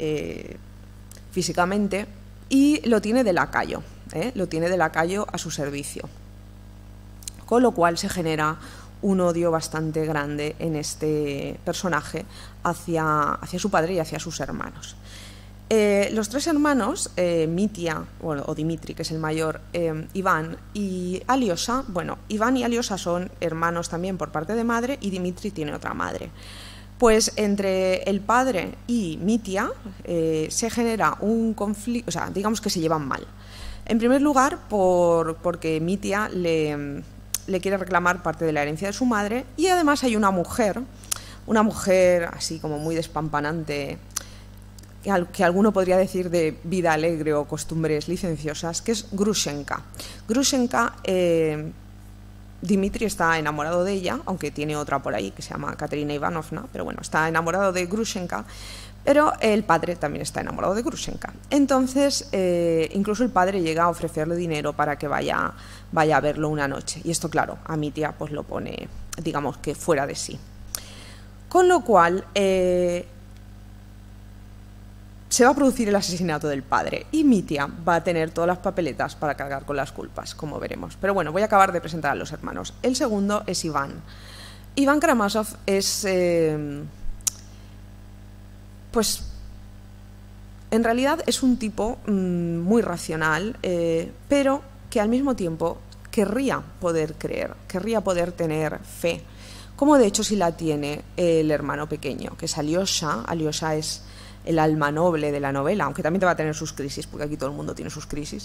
Speaker 1: físicamente, y lo tiene de lacayo, lo tiene de lacayo a su servicio. Con lo cual se genera un odio bastante grande en este personaje hacia su padre y hacia sus hermanos. Los tres hermanos, Mitya, bueno, o Dmitri, que es el mayor, Iván y Alyosha, bueno, Iván y Alyosha son hermanos también por parte de madre, y Dmitri tiene otra madre. Pues entre el padre y Mitya se genera un conflicto, o sea, digamos que se llevan mal. En primer lugar, porque Mitya le quiere reclamar parte de la herencia de su madre, y además hay una mujer así como muy despampanante, que alguno podría decir de vida alegre o costumbres licenciosas, que es Grushenka. Grushenka, Dmitri está enamorado de ella, aunque tiene otra por ahí que se llama Katerina Ivanovna, pero bueno, está enamorado de Grushenka, pero el padre también está enamorado de Grushenka. Entonces, incluso el padre llega a ofrecerle dinero para que vaya a verlo una noche, y esto, claro, a Mitya pues lo pone, digamos que fuera de sí. Con lo cual, se va a producir el asesinato del padre, y Mitya va a tener todas las papeletas para cargar con las culpas, como veremos. Pero bueno, voy a acabar de presentar a los hermanos. El segundo es Iván. Iván Karamazov es, pues, en realidad es un tipo muy racional, pero que al mismo tiempo querría poder creer, querría poder tener fe, como de hecho sí la tiene el hermano pequeño, que es Alyosha. Alyosha es el alma noble de la novela, aunque también te va a tener sus crisis, porque aquí todo el mundo tiene sus crisis.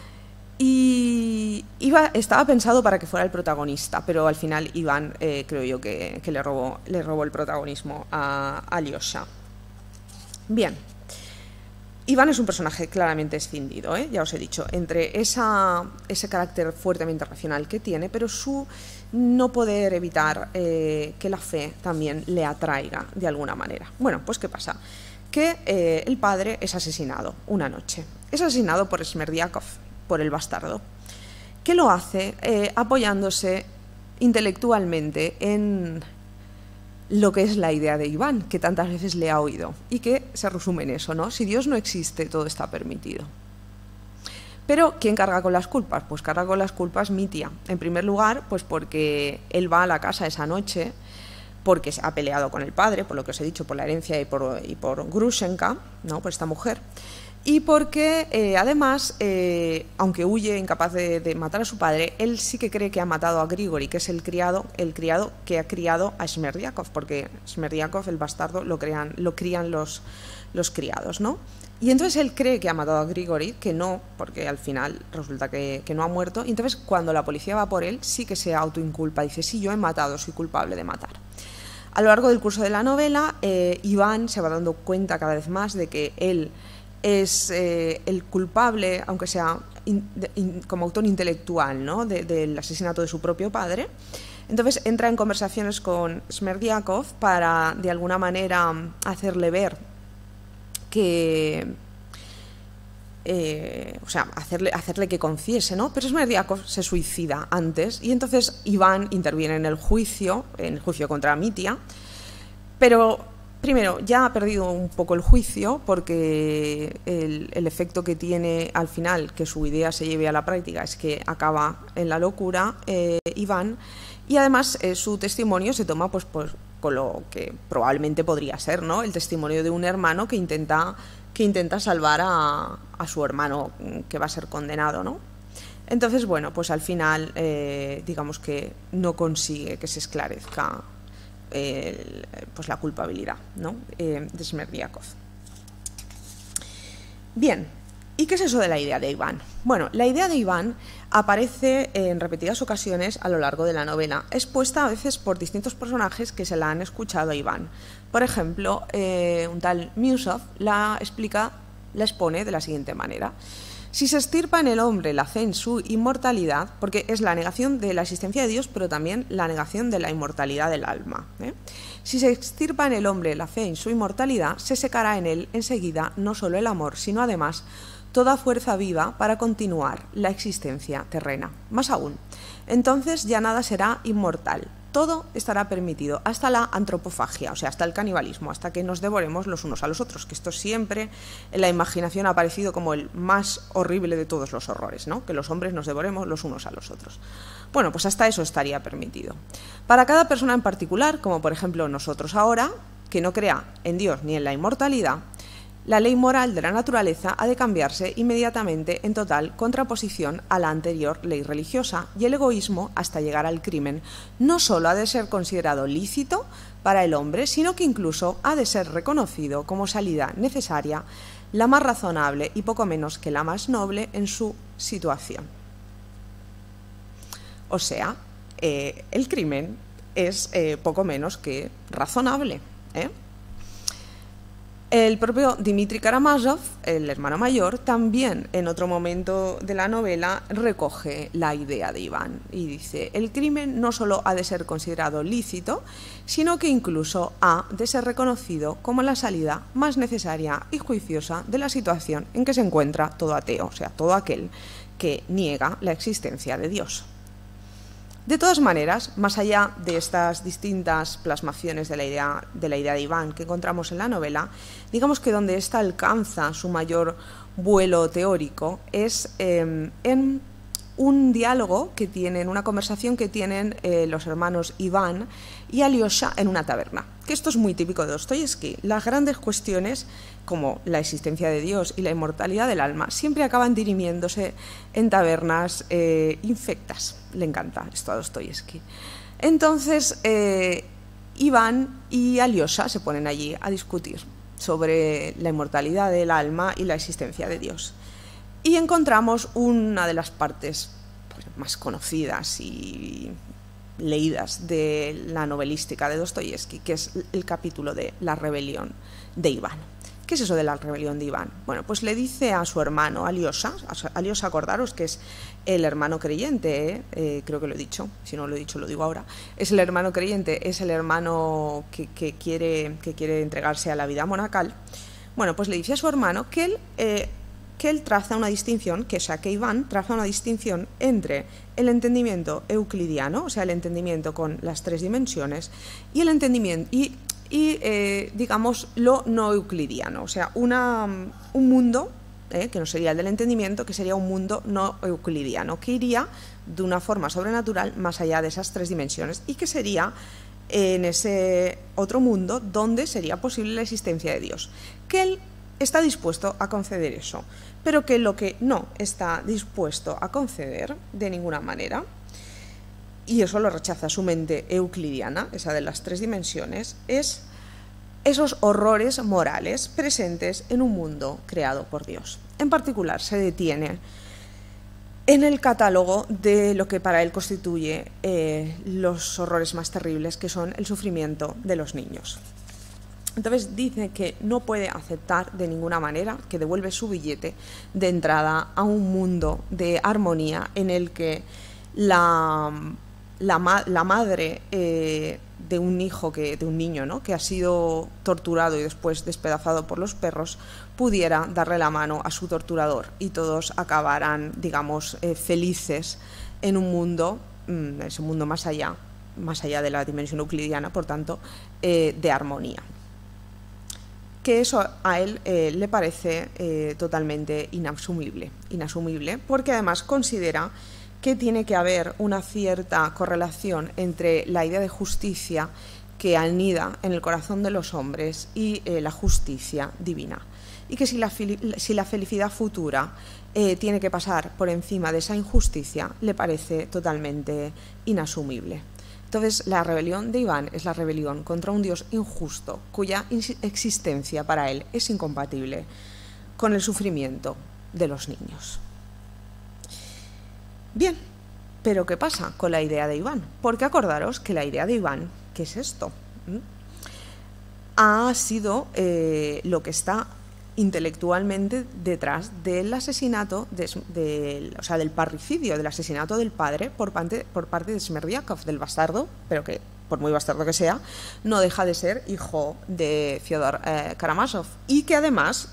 Speaker 1: Y estaba pensado para que fuera el protagonista, pero al final Iván, creo yo que le robó el protagonismo a Alyosha. Bien, Iván es un personaje claramente escindido, ya os he dicho, entre ese carácter fuertemente racional que tiene, pero su no poder evitar que la fe también le atraiga de alguna manera. Bueno, pues ¿qué pasa? Que el padre es asesinado una noche. Es asesinado por Smerdiakov, por el bastardo, que lo hace apoyándose intelectualmente en lo que es la idea de Iván, que tantas veces le ha oído, y que se resume en eso, ¿no? Si Dios no existe, todo está permitido. Pero, ¿quién carga con las culpas? Pues carga con las culpas Mitya. En primer lugar, pues porque él va a la casa esa noche, porque se ha peleado con el padre, por lo que os he dicho, por la herencia y por Grushenka, ¿no? Por esta mujer. Y porque, además, aunque huye, incapaz de matar a su padre, él sí que cree que ha matado a Grigori, que es el criado que ha criado a Smerdiakov, porque Smerdiakov, el bastardo, lo crían los criados, ¿no? Y entonces él cree que ha matado a Grigori, que no, porque al final resulta que no ha muerto. Y entonces cuando la policía va por él, sí que se autoinculpa, dice, sí, yo he matado, soy culpable de matar. A lo largo del curso de la novela, Iván se va dando cuenta cada vez más de que él es el culpable, aunque sea como autor intelectual, ¿no? del asesinato de su propio padre. Entonces entra en conversaciones con Smerdiakov para, de alguna manera, hacerle ver que... hacerle que confiese, ¿no? Pero Smerdiakov se suicida antes y entonces Iván interviene en el juicio contra Mitya, pero primero ya ha perdido un poco el juicio porque el efecto que tiene al final que su idea se lleve a la práctica es que acaba en la locura Iván, y además su testimonio se toma pues con lo que probablemente podría ser, ¿no? El testimonio de un hermano que intenta salvar a su hermano que va a ser condenado, ¿no? Entonces, bueno, pues al final digamos que no consigue que se esclarezca pues la culpabilidad, ¿no? De Smerdiakov. Bien, ¿y qué es eso de la idea de Iván? Bueno, la idea de Iván aparece en repetidas ocasiones a lo largo de la novela, expuesta a veces por distintos personajes que se la han escuchado a Iván. Por ejemplo, un tal Miusov la expone de la siguiente manera. Si se extirpa en el hombre la fe en su inmortalidad, porque es la negación de la existencia de Dios, pero también la negación de la inmortalidad del alma. Si se extirpa en el hombre la fe en su inmortalidad, se secará en él enseguida no solo el amor, sino además toda fuerza viva para continuar la existencia terrena. Más aún, entonces ya nada será inmortal. Todo estará permitido, hasta la antropofagia, o sea, hasta el canibalismo, hasta que nos devoremos los unos a los otros, que esto siempre en la imaginación ha aparecido como el más horrible de todos los horrores, ¿no? Que los hombres nos devoremos los unos a los otros. Bueno, pues hasta eso estaría permitido. Para cada persona en particular, como por ejemplo nosotros ahora, que no crea en Dios ni en la inmortalidad, la ley moral de la naturaleza ha de cambiarse inmediatamente en total contraposición a la anterior ley religiosa, y el egoísmo, hasta llegar al crimen, no solo ha de ser considerado lícito para el hombre, sino que incluso ha de ser reconocido como salida necesaria, la más razonable y poco menos que la más noble en su situación. O sea, el crimen es poco menos que razonable, El propio Dmitri Karamazov, el hermano mayor, también en otro momento de la novela recoge la idea de Iván y dice: el crimen no solo ha de ser considerado lícito, sino que incluso ha de ser reconocido como la salida más necesaria y juiciosa de la situación en que se encuentra todo ateo, o sea, todo aquel que niega la existencia de Dios. De todas maneras, más allá de estas distintas plasmaciones de la idea de Iván que encontramos en la novela, digamos que donde ésta alcanza su mayor vuelo teórico es en un diálogo que tienen, una conversación que tienen los hermanos Iván y Alyosha en una taberna. Que esto es muy típico de Dostoyevski. Las grandes cuestiones, como la existencia de Dios y la inmortalidad del alma, siempre acaban dirimiéndose en tabernas infectas. Le encanta esto a Dostoyevski. Entonces, Iván y Alyosha se ponen allí a discutir sobre la inmortalidad del alma y la existencia de Dios. Y encontramos una de las partes más conocidas y leídas de la novelística de Dostoyevski, que es el capítulo de la rebelión de Iván. ¿Qué es eso de la rebelión de Iván? Bueno, pues le dice a su hermano Alyosha, acordaros que es el hermano creyente, creo que lo he dicho, si no lo he dicho lo digo ahora, es el hermano creyente, es el hermano que quiere entregarse a la vida monacal. Bueno, pues le dice a su hermano que que él traza una distinción, que Iván traza una distinción entre el entendimiento euclidiano, o sea, el entendimiento con las 3 dimensiones, y el entendimiento digamos, lo no euclidiano, o sea, un mundo que no sería el del entendimiento, que sería un mundo no euclidiano, que iría de una forma sobrenatural más allá de esas 3 dimensiones y que sería en ese otro mundo donde sería posible la existencia de Dios. Que él está dispuesto a conceder eso, pero que lo que no está dispuesto a conceder de ninguna manera, y eso lo rechaza su mente euclidiana, esa de las 3 dimensiones, es esos horrores morales presentes en un mundo creado por Dios. En particular, se detiene en el catálogo de lo que para él constituye los horrores más terribles, que son el sufrimiento de los niños. Entonces dice que no puede aceptar de ninguna manera, que devuelve su billete de entrada a un mundo de armonía en el que la madre de un hijo, de un niño, ¿no?, que ha sido torturado y después despedazado por los perros, pudiera darle la mano a su torturador y todos acabaran, digamos, felices en un mundo, ese mundo más allá de la dimensión euclidiana, por tanto, de armonía. Que eso a él le parece totalmente inasumible, porque además considera que tiene que haber una cierta correlación entre la idea de justicia que anida en el corazón de los hombres y la justicia divina. Y que si la felicidad futura tiene que pasar por encima de esa injusticia, le parece totalmente inasumible. Entonces, la rebelión de Iván es la rebelión contra un Dios injusto, cuya existencia para él es incompatible con el sufrimiento de los niños. Bien, pero ¿qué pasa con la idea de Iván? Porque acordaros que la idea de Iván, ¿qué es esto? Ha sido lo que está intelectualmente detrás del asesinato, o sea, del parricidio, del asesinato del padre por parte de Smerdiakov, del bastardo, pero que, por muy bastardo que sea, no deja de ser hijo de Fyodor Karamazov, y que además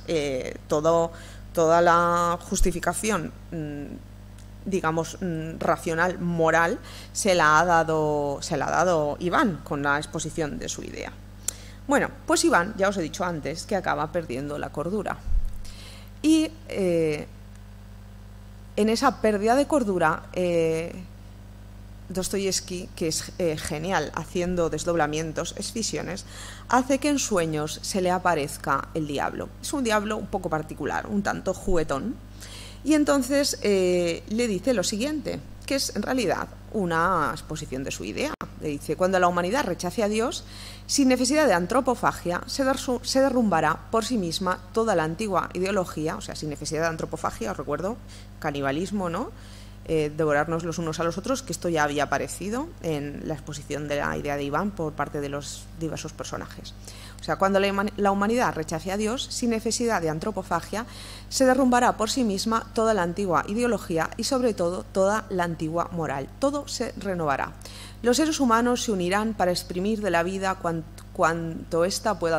Speaker 1: toda la justificación digamos racional, moral, se la ha dado Iván con la exposición de su idea. Bueno, pues Iván, ya os he dicho antes, que acaba perdiendo la cordura. Y en esa pérdida de cordura, Dostoyevsky, que es genial haciendo desdoblamientos, escisiones, hace que en sueños se le aparezca el diablo. Es un diablo un poco particular, un tanto juguetón. Y entonces le dice lo siguiente, que es en realidad una exposición de su idea. Le dice: cuando la humanidad rechace a Dios, sin necesidad de antropofagia, se derrumbará por sí misma toda la antigua ideología, o sea, sin necesidad de antropofagia, os recuerdo, canibalismo, ¿no? Devorarnos los unos a los otros, que esto ya había aparecido en la exposición de la idea de Iván por parte de los diversos personajes. O sea, cuando la humanidad rechace a Dios, sin necesidad de antropofagia, se derrumbará por sí misma toda la antigua ideología y, sobre todo, toda la antigua moral. Todo se renovará. Los seres humanos se unirán para exprimir de la vida cuanto ésta pueda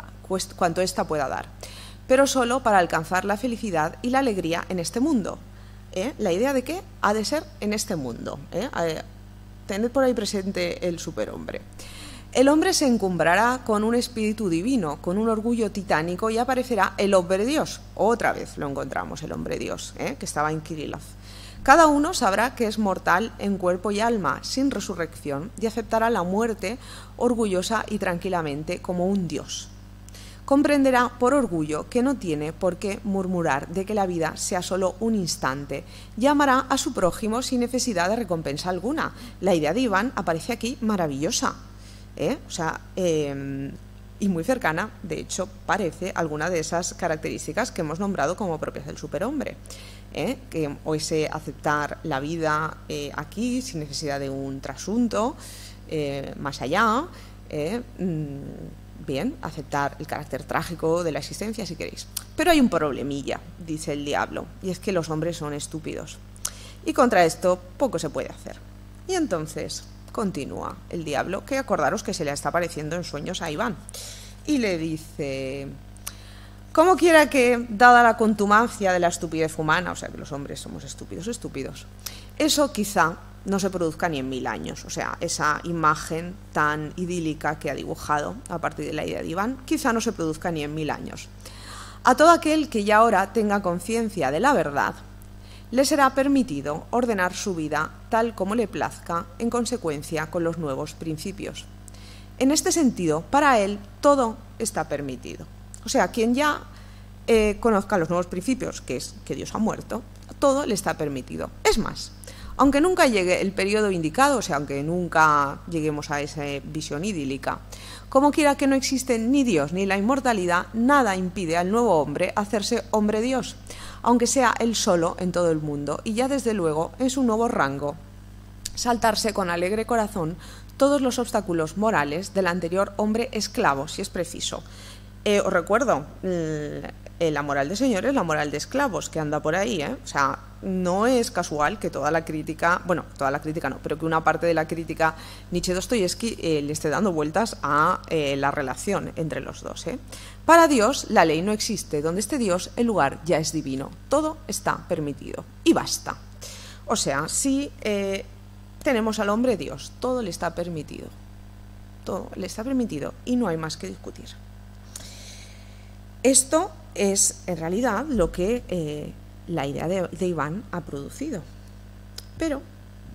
Speaker 1: dar, pero solo para alcanzar la felicidad y la alegría en este mundo. La idea de que ha de ser en este mundo. Tened por ahí presente el superhombre. El hombre se encumbrará con un espíritu divino, con un orgullo titánico, y aparecerá el hombre Dios. Otra vez lo encontramos, el hombre Dios, que estaba en Kirillov. Cada uno sabrá que es mortal en cuerpo y alma, sin resurrección, y aceptará la muerte orgullosa y tranquilamente como un Dios. Comprenderá por orgullo que no tiene por qué murmurar de que la vida sea solo un instante, y amará a su prójimo sin necesidad de recompensa alguna. La idea de Iván aparece aquí maravillosa. Y muy cercana, de hecho, parece alguna de esas características que hemos nombrado como propias del superhombre, que ese aceptar la vida aquí sin necesidad de un trasunto más allá, bien, aceptar el carácter trágico de la existencia, si queréis. Pero hay un problemilla, dice el diablo, y es que los hombres son estúpidos, y contra esto poco se puede hacer. Y entonces continúa el diablo, que acordaros que se le está apareciendo en sueños a Iván, y le dice: Como quiera que, dada la contumacia de la estupidez humana, o sea, que los hombres somos estúpidos, eso quizá no se produzca ni en 1000 años. O sea, esa imagen tan idílica que ha dibujado a partir de la idea de Iván, quizá no se produzca ni en 1000 años. A todo aquel que ya ahora tenga conciencia de la verdad, le será permitido ordenar su vida tal como le plazca en consecuencia con los nuevos principios. En este sentido, para él, todo está permitido. O sea, quien ya conozca los nuevos principios, que es que Dios ha muerto, todo le está permitido. Es más, aunque nunca llegue el periodo indicado, o sea, aunque nunca lleguemos a esa visión idílica, como quiera que no existen ni Dios ni la inmortalidad, nada impide al nuevo hombre hacerse hombre Dios, aunque sea él solo en todo el mundo, y ya desde luego en su nuevo rango, saltarse con alegre corazón todos los obstáculos morales del anterior hombre esclavo, si es preciso. Os recuerdo, la moral de señores es la moral de esclavos, que anda por ahí, O sea, no es casual que toda la crítica, bueno, toda la crítica no, pero que una parte de la crítica Nietzsche-Dostoyevsky le esté dando vueltas a la relación entre los dos, Para Dios, la ley no existe. Donde esté Dios, el lugar ya es divino. Todo está permitido. Y basta. O sea, si tenemos al hombre Dios, todo le está permitido. Todo le está permitido y no hay más que discutir. Esto es, en realidad, lo que la idea de Iván ha producido. Pero,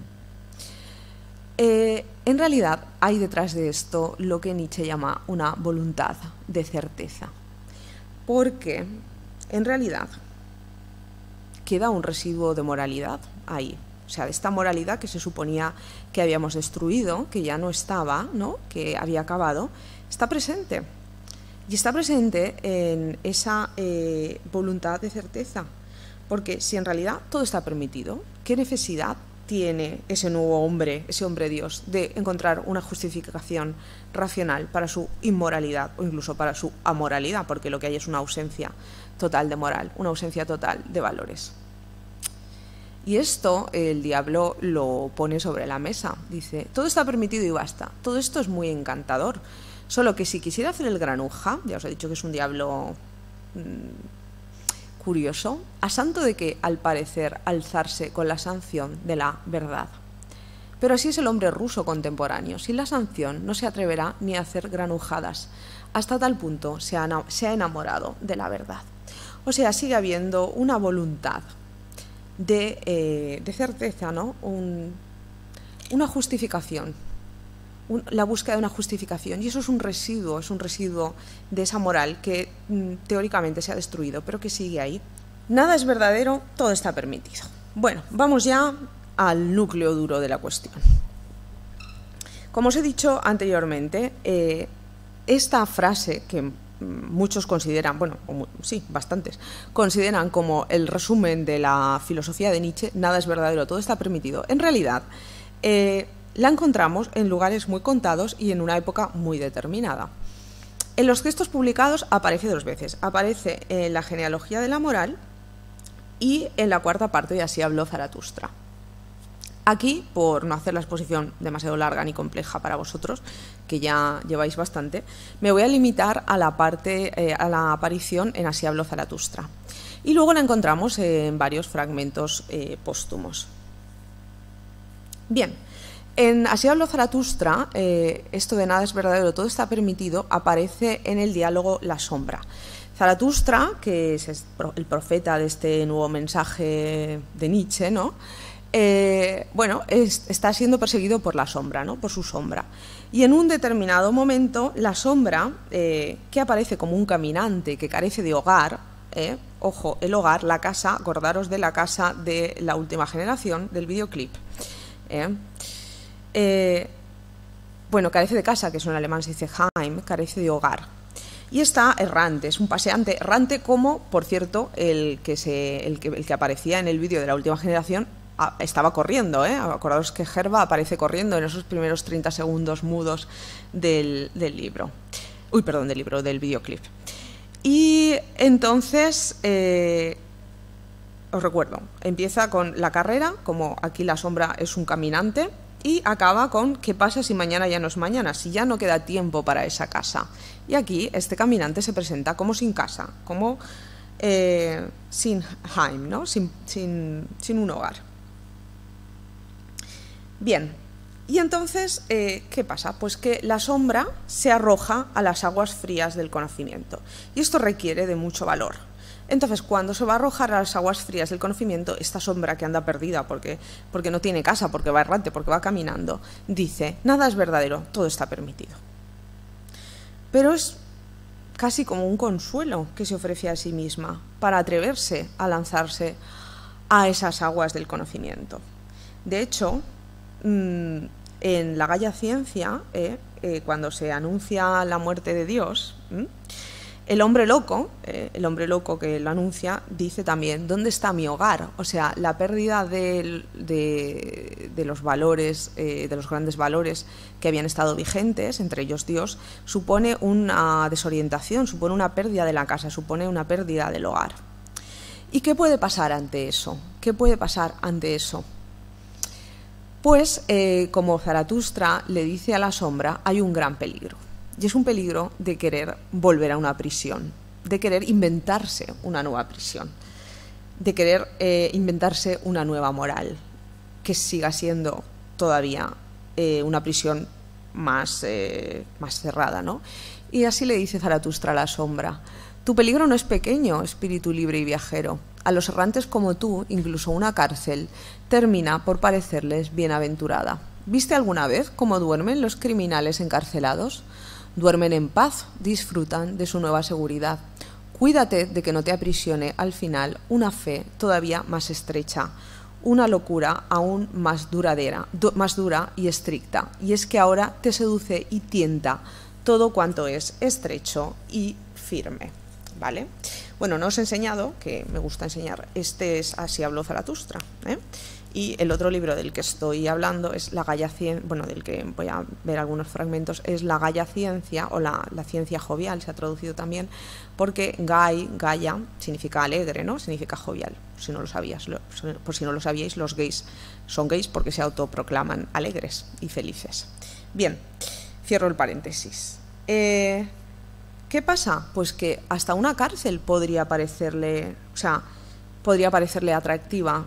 Speaker 1: en realidad, hay detrás de esto lo que Nietzsche llama una voluntad de certeza. Porque, en realidad, queda un residuo de moralidad ahí. O sea, de esta moralidad que se suponía que habíamos destruido, que ya no estaba, ¿no?, que había acabado, está presente. Y está presente en esa voluntad de certeza, porque si en realidad todo está permitido, ¿qué necesidad tiene ese nuevo hombre, ese hombre Dios, de encontrar una justificación racional para su inmoralidad o incluso para su amoralidad? Porque lo que hay es una ausencia total de moral, una ausencia total de valores. Y esto el diablo lo pone sobre la mesa, dice, todo está permitido y basta, todo esto es muy encantador. Solo que si quisiera hacer el granuja, ya os he dicho que es un diablo curioso, a santo de que, al parecer, alzarse con la sanción de la verdad. Pero así es el hombre ruso contemporáneo. Sin la sanción no se atreverá ni a hacer granujadas. Hasta tal punto se ha enamorado de la verdad. O sea, sigue habiendo una voluntad de certeza, ¿no? Una justificación. La búsqueda de una justificación, y eso es un residuo de esa moral que teóricamente se ha destruido, pero que sigue ahí. Nada es verdadero, todo está permitido. Bueno, vamos ya al núcleo duro de la cuestión. Como os he dicho anteriormente, esta frase que muchos consideran, bueno, sí, bastantes, consideran como el resumen de la filosofía de Nietzsche, nada es verdadero, todo está permitido, en realidad la encontramos en lugares muy contados y en una época muy determinada. En los textos publicados aparece 2 veces. Aparece en la genealogía de la moral y en la 4ª parte de Así habló Zaratustra. Aquí, por no hacer la exposición demasiado larga ni compleja para vosotros, que ya lleváis bastante, me voy a limitar a la aparición en Así habló Zaratustra. Y luego la encontramos en varios fragmentos póstumos. Bien. En Así habló Zaratustra, esto de nada es verdadero, todo está permitido, aparece en el diálogo La sombra. Zaratustra, que es el profeta de este nuevo mensaje de Nietzsche, ¿no? Está siendo perseguido por la sombra, ¿no? Por su sombra. Y en un determinado momento, la sombra, que aparece como un caminante que carece de hogar, ojo, el hogar, la casa, acordaros de la casa de La última generación, del videoclip, carece de casa, que eso en alemán se dice Heim, carece de hogar. Y está errante, es un paseante errante como, por cierto, el que aparecía en el vídeo de La última generación estaba corriendo, Acordaos que Herba aparece corriendo en esos primeros 30 segundos mudos del libro. Del videoclip. Y entonces, os recuerdo, empieza con la carrera, como aquí la sombra es un caminante, Y acaba con ¿qué pasa si mañana ya no es mañana? Si ya no queda tiempo para esa casa. Y aquí este caminante se presenta como sin casa, como sin Heim, ¿no? sin un hogar. Bien, y entonces, ¿qué pasa? Pues que la sombra se arroja a las aguas frías del conocimiento. Y esto requiere de mucho valor. Entonces, cuando se va a arrojar a las aguas frías del conocimiento, esta sombra que anda perdida porque no tiene casa, porque va errante, porque va caminando, dice, nada es verdadero, todo está permitido. Pero es casi como un consuelo que se ofrece a sí misma para atreverse a lanzarse a esas aguas del conocimiento. De hecho, en la Gaia Ciencia, cuando se anuncia la muerte de Dios, el hombre loco que lo anuncia, dice también, ¿dónde está mi hogar? O sea, la pérdida de los valores, de los grandes valores que habían estado vigentes, entre ellos Dios, supone una desorientación, supone una pérdida de la casa, supone una pérdida del hogar. ¿Y qué puede pasar ante eso? ¿Qué puede pasar ante eso? Pues, como Zaratustra le dice a la sombra, hay un gran peligro. Y es un peligro de querer volver a una prisión, de querer inventarse una nueva prisión, de querer inventarse una nueva moral, que siga siendo todavía una prisión más cerrada, ¿no? Y así le dice Zaratustra a la sombra, tu peligro no es pequeño, espíritu libre y viajero. A los errantes como tú, incluso una cárcel, termina por parecerles bienaventurada. ¿Viste alguna vez cómo duermen los criminales encarcelados? Duermen en paz, disfrutan de su nueva seguridad. Cuídate de que no te aprisione al final una fe todavía más estrecha, una locura aún más dura y estricta. Y es que ahora te seduce y tienta todo cuanto es estrecho y firme. ¿Vale? Bueno, no os he enseñado, que me gusta enseñar, este es Así habló Zaratustra, y el otro libro del que estoy hablando es la Gaia Ciencia, bueno, del que voy a ver algunos fragmentos, es la Gaia Ciencia, o la ciencia jovial, se ha traducido también, porque Gaia significa alegre, ¿no? Significa jovial, si no lo sabías, por si no lo sabíais, los gays son gays porque se autoproclaman alegres y felices. Bien, cierro el paréntesis. ¿Qué pasa? Pues que hasta una cárcel podría parecerle atractiva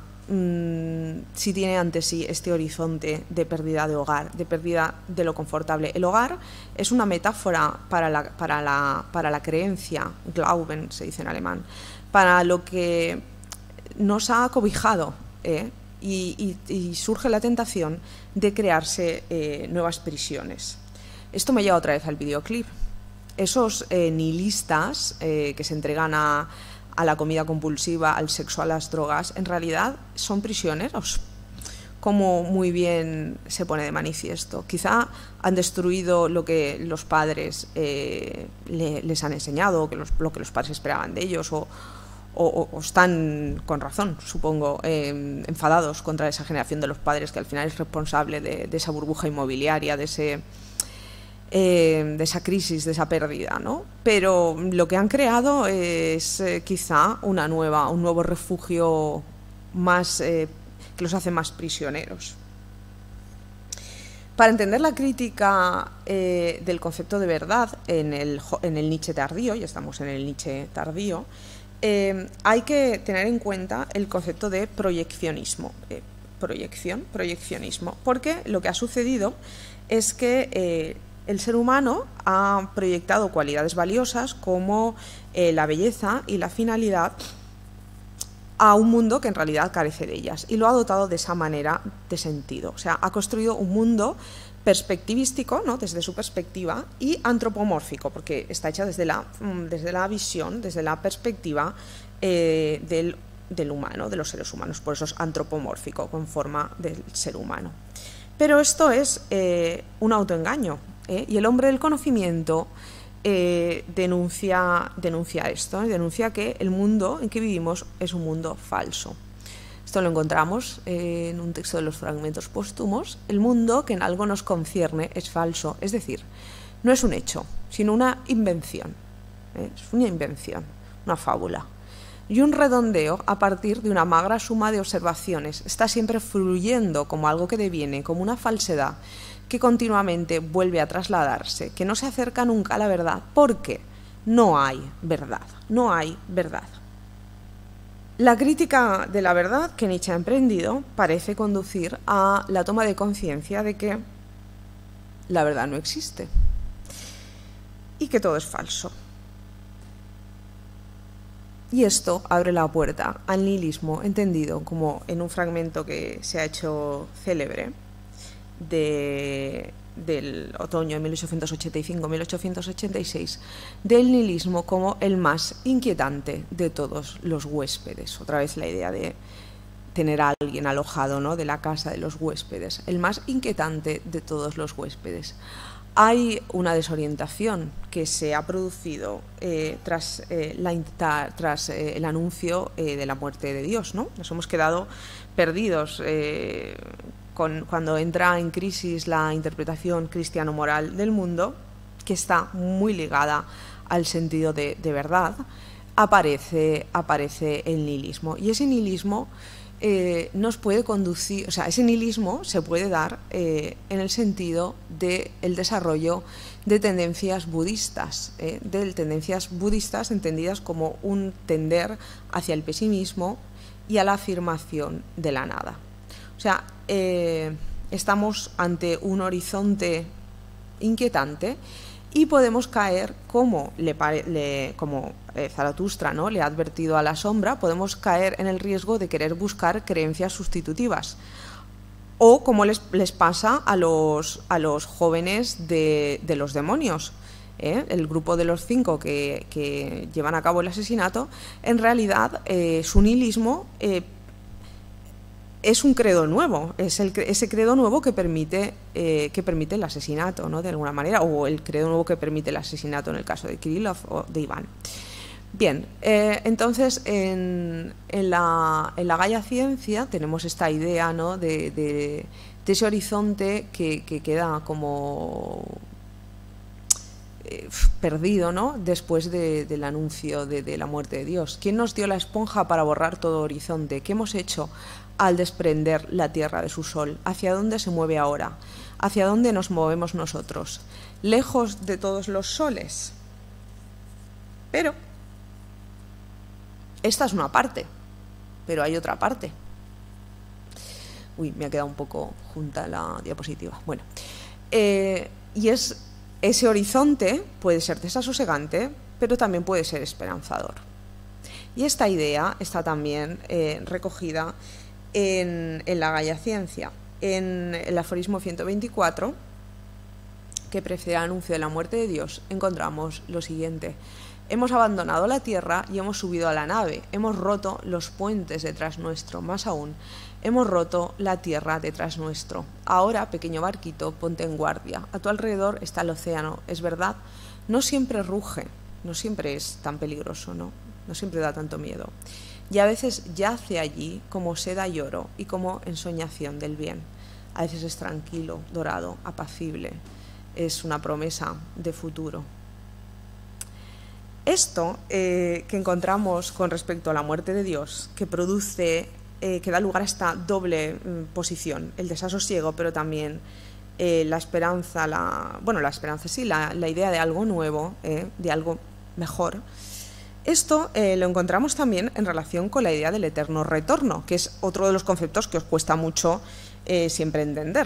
Speaker 1: si tiene ante sí este horizonte de pérdida de hogar, de pérdida de lo confortable. El hogar es una metáfora para la creencia, Glauben se dice en alemán, para lo que nos ha cobijado, y surge la tentación de crearse nuevas prisiones. Esto me lleva otra vez al videoclip. Esos nihilistas que se entregan a la comida compulsiva, al sexo, a las drogas, en realidad son prisioneros, como muy bien se pone de manifiesto. Quizá han destruido lo que los padres les han enseñado, lo que los padres esperaban de ellos, o están, con razón, supongo, enfadados contra esa generación de los padres que al final es responsable de esa burbuja inmobiliaria, de esa crisis, de esa pérdida, ¿no? Pero lo que han creado es quizá un nuevo refugio más que los hace más prisioneros. Para entender la crítica del concepto de verdad en el Nietzsche tardío, ya estamos en el Nietzsche tardío, hay que tener en cuenta el concepto de proyeccionismo. Proyeccionismo, porque lo que ha sucedido es que el ser humano ha proyectado cualidades valiosas como la belleza y la finalidad a un mundo que en realidad carece de ellas, y lo ha dotado de esa manera de sentido. O sea, ha construido un mundo perspectivístico, ¿no?, desde su perspectiva, y antropomórfico, porque está hecha desde la visión, desde la perspectiva del humano, de los seres humanos. Por eso es antropomórfico, con forma del ser humano. Pero esto es un autoengaño, y el hombre del conocimiento denuncia esto, denuncia que el mundo en que vivimos es un mundo falso. Esto lo encontramos en un texto de los fragmentos póstumos. El mundo que en algo nos concierne es falso, es decir, no es un hecho, sino una invención. Es una invención, una fábula. y un redondeo a partir de una magra suma de observaciones. Está siempre fluyendo como algo que deviene, como una falsedad que continuamente vuelve a trasladarse, que no se acerca nunca a la verdad, porque no hay verdad, no hay verdad. La crítica de la verdad que Nietzsche ha emprendido parece conducir a la toma de conciencia de que la verdad no existe y que todo es falso. Y esto abre la puerta al nihilismo, entendido como en un fragmento que se ha hecho célebre del otoño de 1885-1886, del nihilismo como el más inquietante de todos los huéspedes. Otra vez la idea de tener a alguien alojado, ¿no?, de la casa de los huéspedes, el más inquietante de todos los huéspedes. Hay una desorientación que se ha producido tras el anuncio de la muerte de Dios, ¿no? Nos hemos quedado perdidos cuando entra en crisis la interpretación cristiano-moral del mundo, que está muy ligada al sentido de verdad. Aparece el nihilismo, y ese nihilismo nos puede conducir, o sea, ese nihilismo se puede dar en el sentido del desarrollo de tendencias budistas, entendidas como un tender hacia el pesimismo y a la afirmación de la nada. O sea, estamos ante un horizonte inquietante y podemos caer, como Zaratustra, ¿no?, le ha advertido a la sombra, podemos caer en el riesgo de querer buscar creencias sustitutivas, o como les pasa a los jóvenes de los demonios. El grupo de los 5 que llevan a cabo el asesinato, en realidad su nihilismo es un credo nuevo, es ese credo nuevo que permite el asesinato, ¿no?, de alguna manera, o el credo nuevo que permite el asesinato en el caso de Kirillov o de Iván. Bien, entonces en la Gaia Ciencia tenemos esta idea, ¿no?, de ese horizonte que queda como perdido, ¿no?, después del anuncio de la muerte de Dios. ¿Quién nos dio la esponja para borrar todo horizonte? ¿Qué hemos hecho al desprender la Tierra de su sol? ¿Hacia dónde se mueve ahora? ¿Hacia dónde nos movemos nosotros? Lejos de todos los soles. Pero esta es una parte, pero hay otra parte. Uy, me ha quedado un poco junta la diapositiva. Bueno, y ese horizonte puede ser desasosegante, pero también puede ser esperanzador. Y esta idea está también recogida en la Gaia Ciencia. En el aforismo 124, que precede el anuncio de la muerte de Dios, encontramos lo siguiente: hemos abandonado la tierra y hemos subido a la nave, hemos roto los puentes detrás nuestro, más aún, hemos roto la tierra detrás nuestro. Ahora, pequeño barquito, ponte en guardia, a tu alrededor está el océano, es verdad, no siempre ruge, no siempre es tan peligroso, no siempre da tanto miedo, y a veces yace allí como seda y oro y como ensoñación del bien. A veces es tranquilo, dorado, apacible, es una promesa de futuro. Esto que encontramos con respecto a la muerte de Dios, que produce, que da lugar a esta doble posición, el desasosiego, pero también la esperanza, la idea de algo nuevo, de algo mejor. Esto lo encontramos también en relación con la idea del eterno retorno, que es otro de los conceptos que os cuesta mucho siempre entender,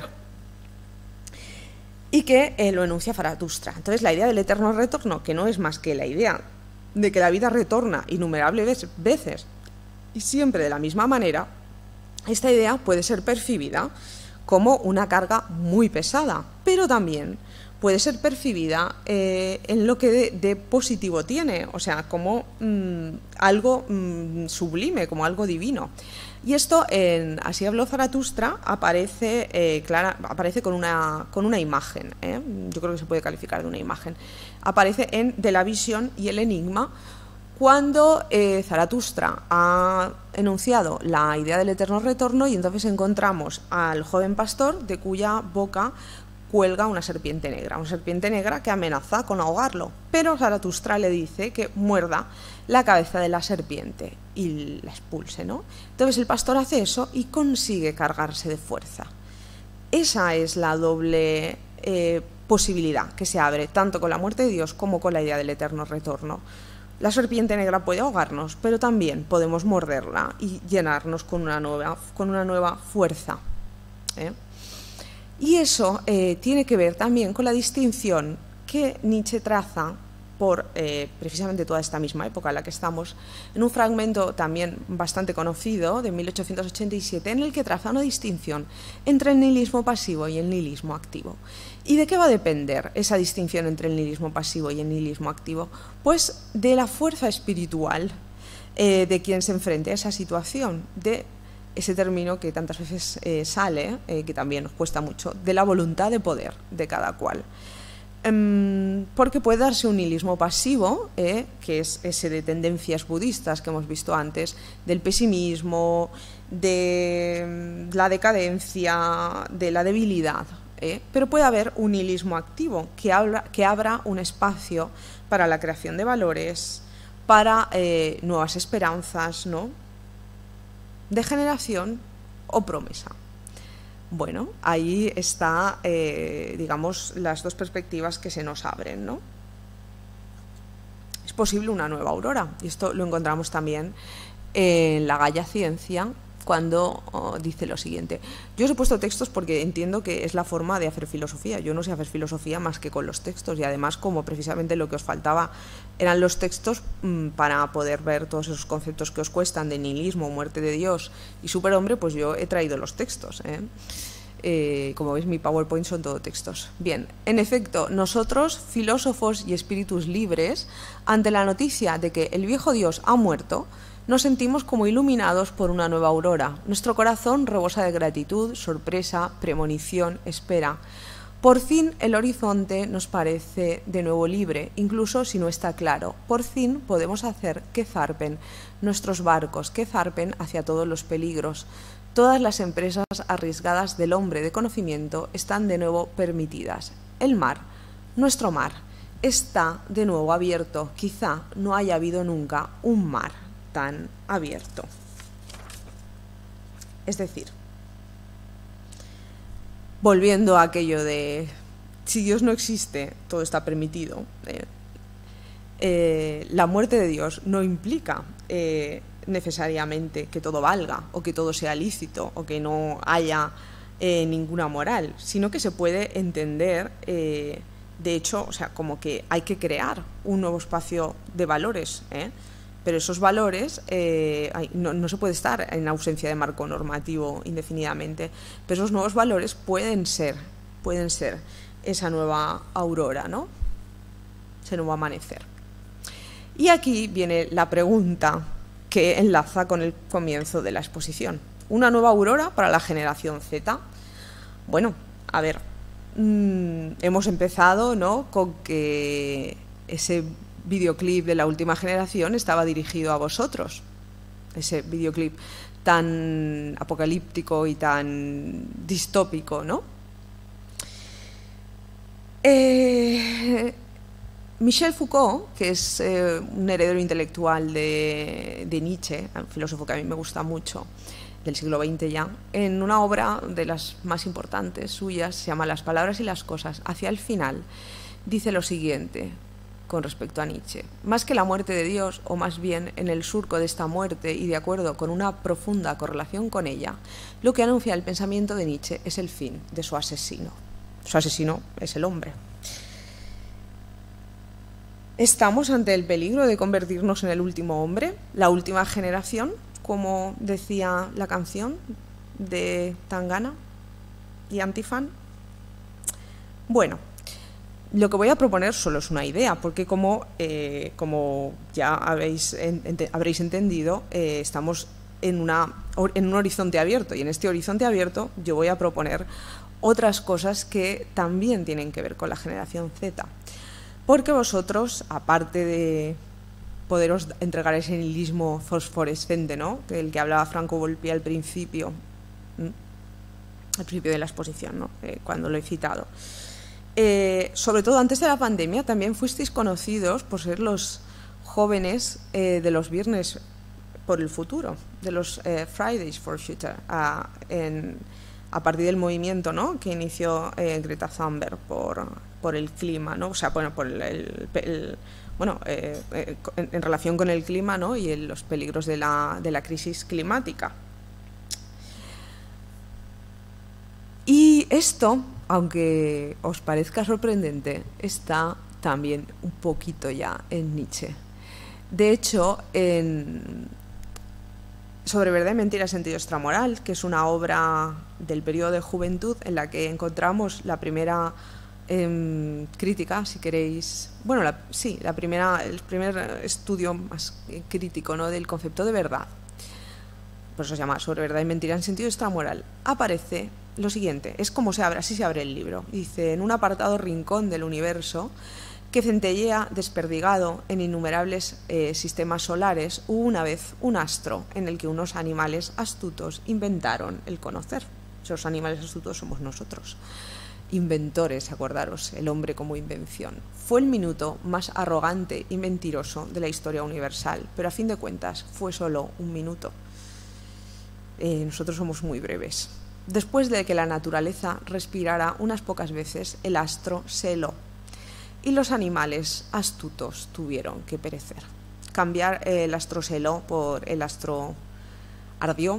Speaker 1: y que lo enuncia Zaratustra. Entonces, la idea del eterno retorno, que no es más que la idea de que la vida retorna innumerables veces y siempre de la misma manera, esta idea puede ser percibida como una carga muy pesada, pero también puede ser percibida en lo que de positivo tiene, o sea, como algo sublime, como algo divino. Y esto, Así habló Zaratustra, aparece con una imagen, yo creo que se puede calificar de una imagen. Aparece en De la visión y el enigma, cuando Zaratustra ha enunciado la idea del eterno retorno, y entonces encontramos al joven pastor, de cuya boca cuelga una serpiente negra que amenaza con ahogarlo, pero Zaratustra le dice que muerda la cabeza de la serpiente y la expulse, ¿no? Entonces el pastor hace eso y consigue cargarse de fuerza. Esa es la doble posibilidad que se abre tanto con la muerte de Dios como con la idea del eterno retorno. La serpiente negra puede ahogarnos, pero también podemos morderla y llenarnos con una nueva fuerza. Y eso tiene que ver también con la distinción que Nietzsche traza por precisamente toda esta misma época en la que estamos, en un fragmento también bastante conocido de 1887, en el que traza una distinción entre el nihilismo pasivo y el nihilismo activo. ¿Y de qué va a depender esa distinción entre el nihilismo pasivo y el nihilismo activo? Pues de la fuerza espiritual de quien se enfrente a esa situación, de ese término que tantas veces sale, que también nos cuesta mucho, de la voluntad de poder de cada cual. Porque puede darse un nihilismo pasivo, que es ese de tendencias budistas que hemos visto antes, del pesimismo, de la decadencia, de la debilidad, pero puede haber un nihilismo activo que abra un espacio para la creación de valores, para nuevas esperanzas, ¿no?, de generación o promesa. Bueno, ahí está, digamos, las dos perspectivas que se nos abren, ¿no? Es posible una nueva aurora, y esto lo encontramos también en la Gaia Ciencia, cuando dice lo siguiente. Yo os he puesto textos porque entiendo que es la forma de hacer filosofía. Yo no sé hacer filosofía más que con los textos, y además, como precisamente lo que os faltaba eran los textos para poder ver todos esos conceptos que os cuestan de nihilismo, muerte de Dios y superhombre, pues yo he traído los textos, como veis, mi PowerPoint son todo textos. Bien, en efecto, nosotros, filósofos y espíritus libres, ante la noticia de que el viejo Dios ha muerto, nos sentimos como iluminados por una nueva aurora. Nuestro corazón rebosa de gratitud, sorpresa, premonición, espera. Por fin el horizonte nos parece de nuevo libre, incluso si no está claro. Por fin podemos hacer que zarpen nuestros barcos, que zarpen hacia todos los peligros. Todas las empresas arriesgadas del hombre de conocimiento están de nuevo permitidas. El mar, nuestro mar, está de nuevo abierto. Quizá no haya habido nunca un mar tan abierto. Es decir, volviendo a aquello de si Dios no existe, todo está permitido, la muerte de Dios no implica necesariamente que todo valga o que todo sea lícito o que no haya ninguna moral, sino que se puede entender, de hecho, o sea, como que hay que crear un nuevo espacio de valores, pero esos valores no se puede estar en ausencia de marco normativo indefinidamente, pero esos nuevos valores pueden ser esa nueva aurora, ¿no?, ese nuevo amanecer. Y aquí viene la pregunta que enlaza con el comienzo de la exposición. ¿Una nueva aurora para la generación Z? Bueno, a ver, hemos empezado, ¿no?, con que ese videoclip de La Última Generación estaba dirigido a vosotros, ese videoclip tan apocalíptico y tan distópico, ¿no? Michel Foucault, que es un heredero intelectual de Nietzsche, un filósofo que a mí me gusta mucho, del siglo XX ya, en una obra de las más importantes suyas, se llama Las palabras y las cosas, hacia el final, dice lo siguiente con respecto a Nietzsche: más que la muerte de Dios, o más bien en el surco de esta muerte y de acuerdo con una profunda correlación con ella, lo que anuncia el pensamiento de Nietzsche es el fin de su asesino. Su asesino es el hombre. ¿Estamos ante el peligro de convertirnos en el último hombre, la última generación, como decía la canción de Tangana y Antifan? Bueno, lo que voy a proponer solo es una idea, porque como ya habréis entendido, estamos en un horizonte abierto, y en este horizonte abierto yo voy a proponer otras cosas que también tienen que ver con la generación Z. Porque vosotros, aparte de poderos entregar ese nihilismo fosforescente, ¿no?, del que hablaba Franco Volpi al principio, al principio de la exposición, ¿no? Cuando lo he citado. Sobre todo antes de la pandemia también fuisteis conocidos por ser los jóvenes de los viernes por el futuro, de los Fridays for Future, a partir del movimiento, ¿no?, que inició Greta Thunberg por el clima, ¿no? O sea, bueno, en relación con el clima, ¿no?, y los peligros de la crisis climática. Y esto, aunque os parezca sorprendente, está también un poquito ya en Nietzsche. De hecho, Sobre verdad y mentira, sentido extramoral, que es una obra del periodo de juventud en la que encontramos la primera crítica, si queréis, bueno, el primer estudio más crítico, ¿no?, del concepto de verdad. Por eso se llama Sobre verdad y mentira en sentido extramoral. Aparece lo siguiente, es como así se abre el libro. Dice: en un apartado rincón del universo que centellea desperdigado en innumerables sistemas solares, hubo una vez un astro en el que unos animales astutos inventaron el conocer. Esos animales astutos somos nosotros. Inventores, acordaros, el hombre como invención. Fue el minuto más arrogante y mentiroso de la historia universal, pero a fin de cuentas fue solo un minuto. Nosotros somos muy breves. Después de que la naturaleza respirara unas pocas veces, el astro se heló y los animales astutos tuvieron que perecer. Cambiar el astro se heló por el astro ardió.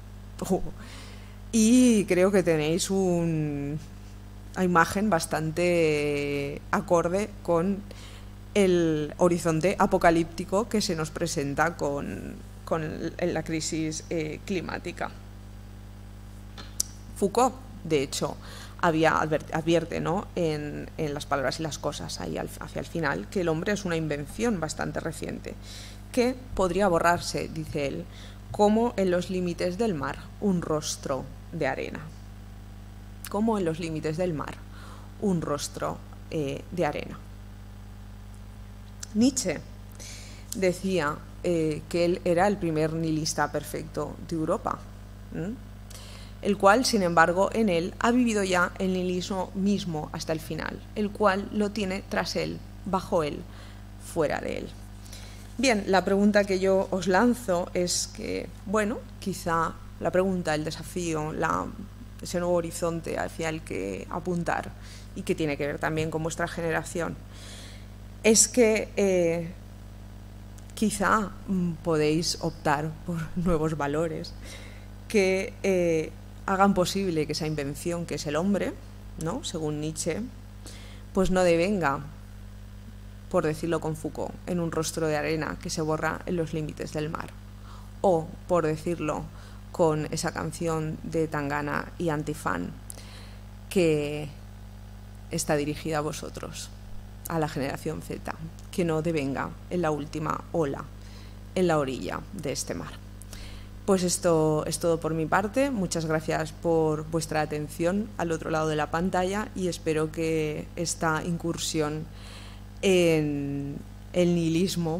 Speaker 1: Y creo que tenéis una imagen bastante acorde con el horizonte apocalíptico que se nos presenta con la crisis climática. Foucault, de hecho, advierte, ¿no?, en Las palabras y las cosas, ahí hacia el final, que el hombre es una invención bastante reciente, que podría borrarse, dice él, como en los límites del mar, un rostro de arena. Como en los límites del mar, un rostro de arena. Nietzsche decía que él era el primer nihilista perfecto de Europa, el cual, sin embargo, en él ha vivido ya el nihilismo mismo hasta el final, el cual lo tiene tras él, bajo él, fuera de él. Bien, la pregunta que yo os lanzo es que, bueno, quizá la pregunta, el desafío, ese nuevo horizonte hacia el que apuntar, y que tiene que ver también con vuestra generación, es que quizá podéis optar por nuevos valores que hagan posible que esa invención que es el hombre, ¿no?, según Nietzsche, pues no devenga, por decirlo con Foucault, en un rostro de arena que se borra en los límites del mar. O, por decirlo con esa canción de Tangana y Antifan, que está dirigida a vosotros, a la generación Z, que no devenga en la última ola, en la orilla de este mar. Pues esto es todo por mi parte. Muchas gracias por vuestra atención al otro lado de la pantalla y espero que esta incursión en el nihilismo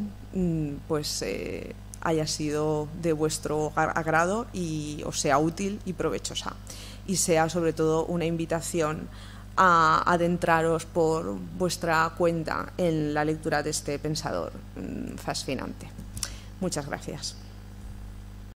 Speaker 1: haya sido de vuestro agrado y os sea útil y provechosa, y sea sobre todo una invitación a adentraros por vuestra cuenta en la lectura de este pensador fascinante. Muchas gracias.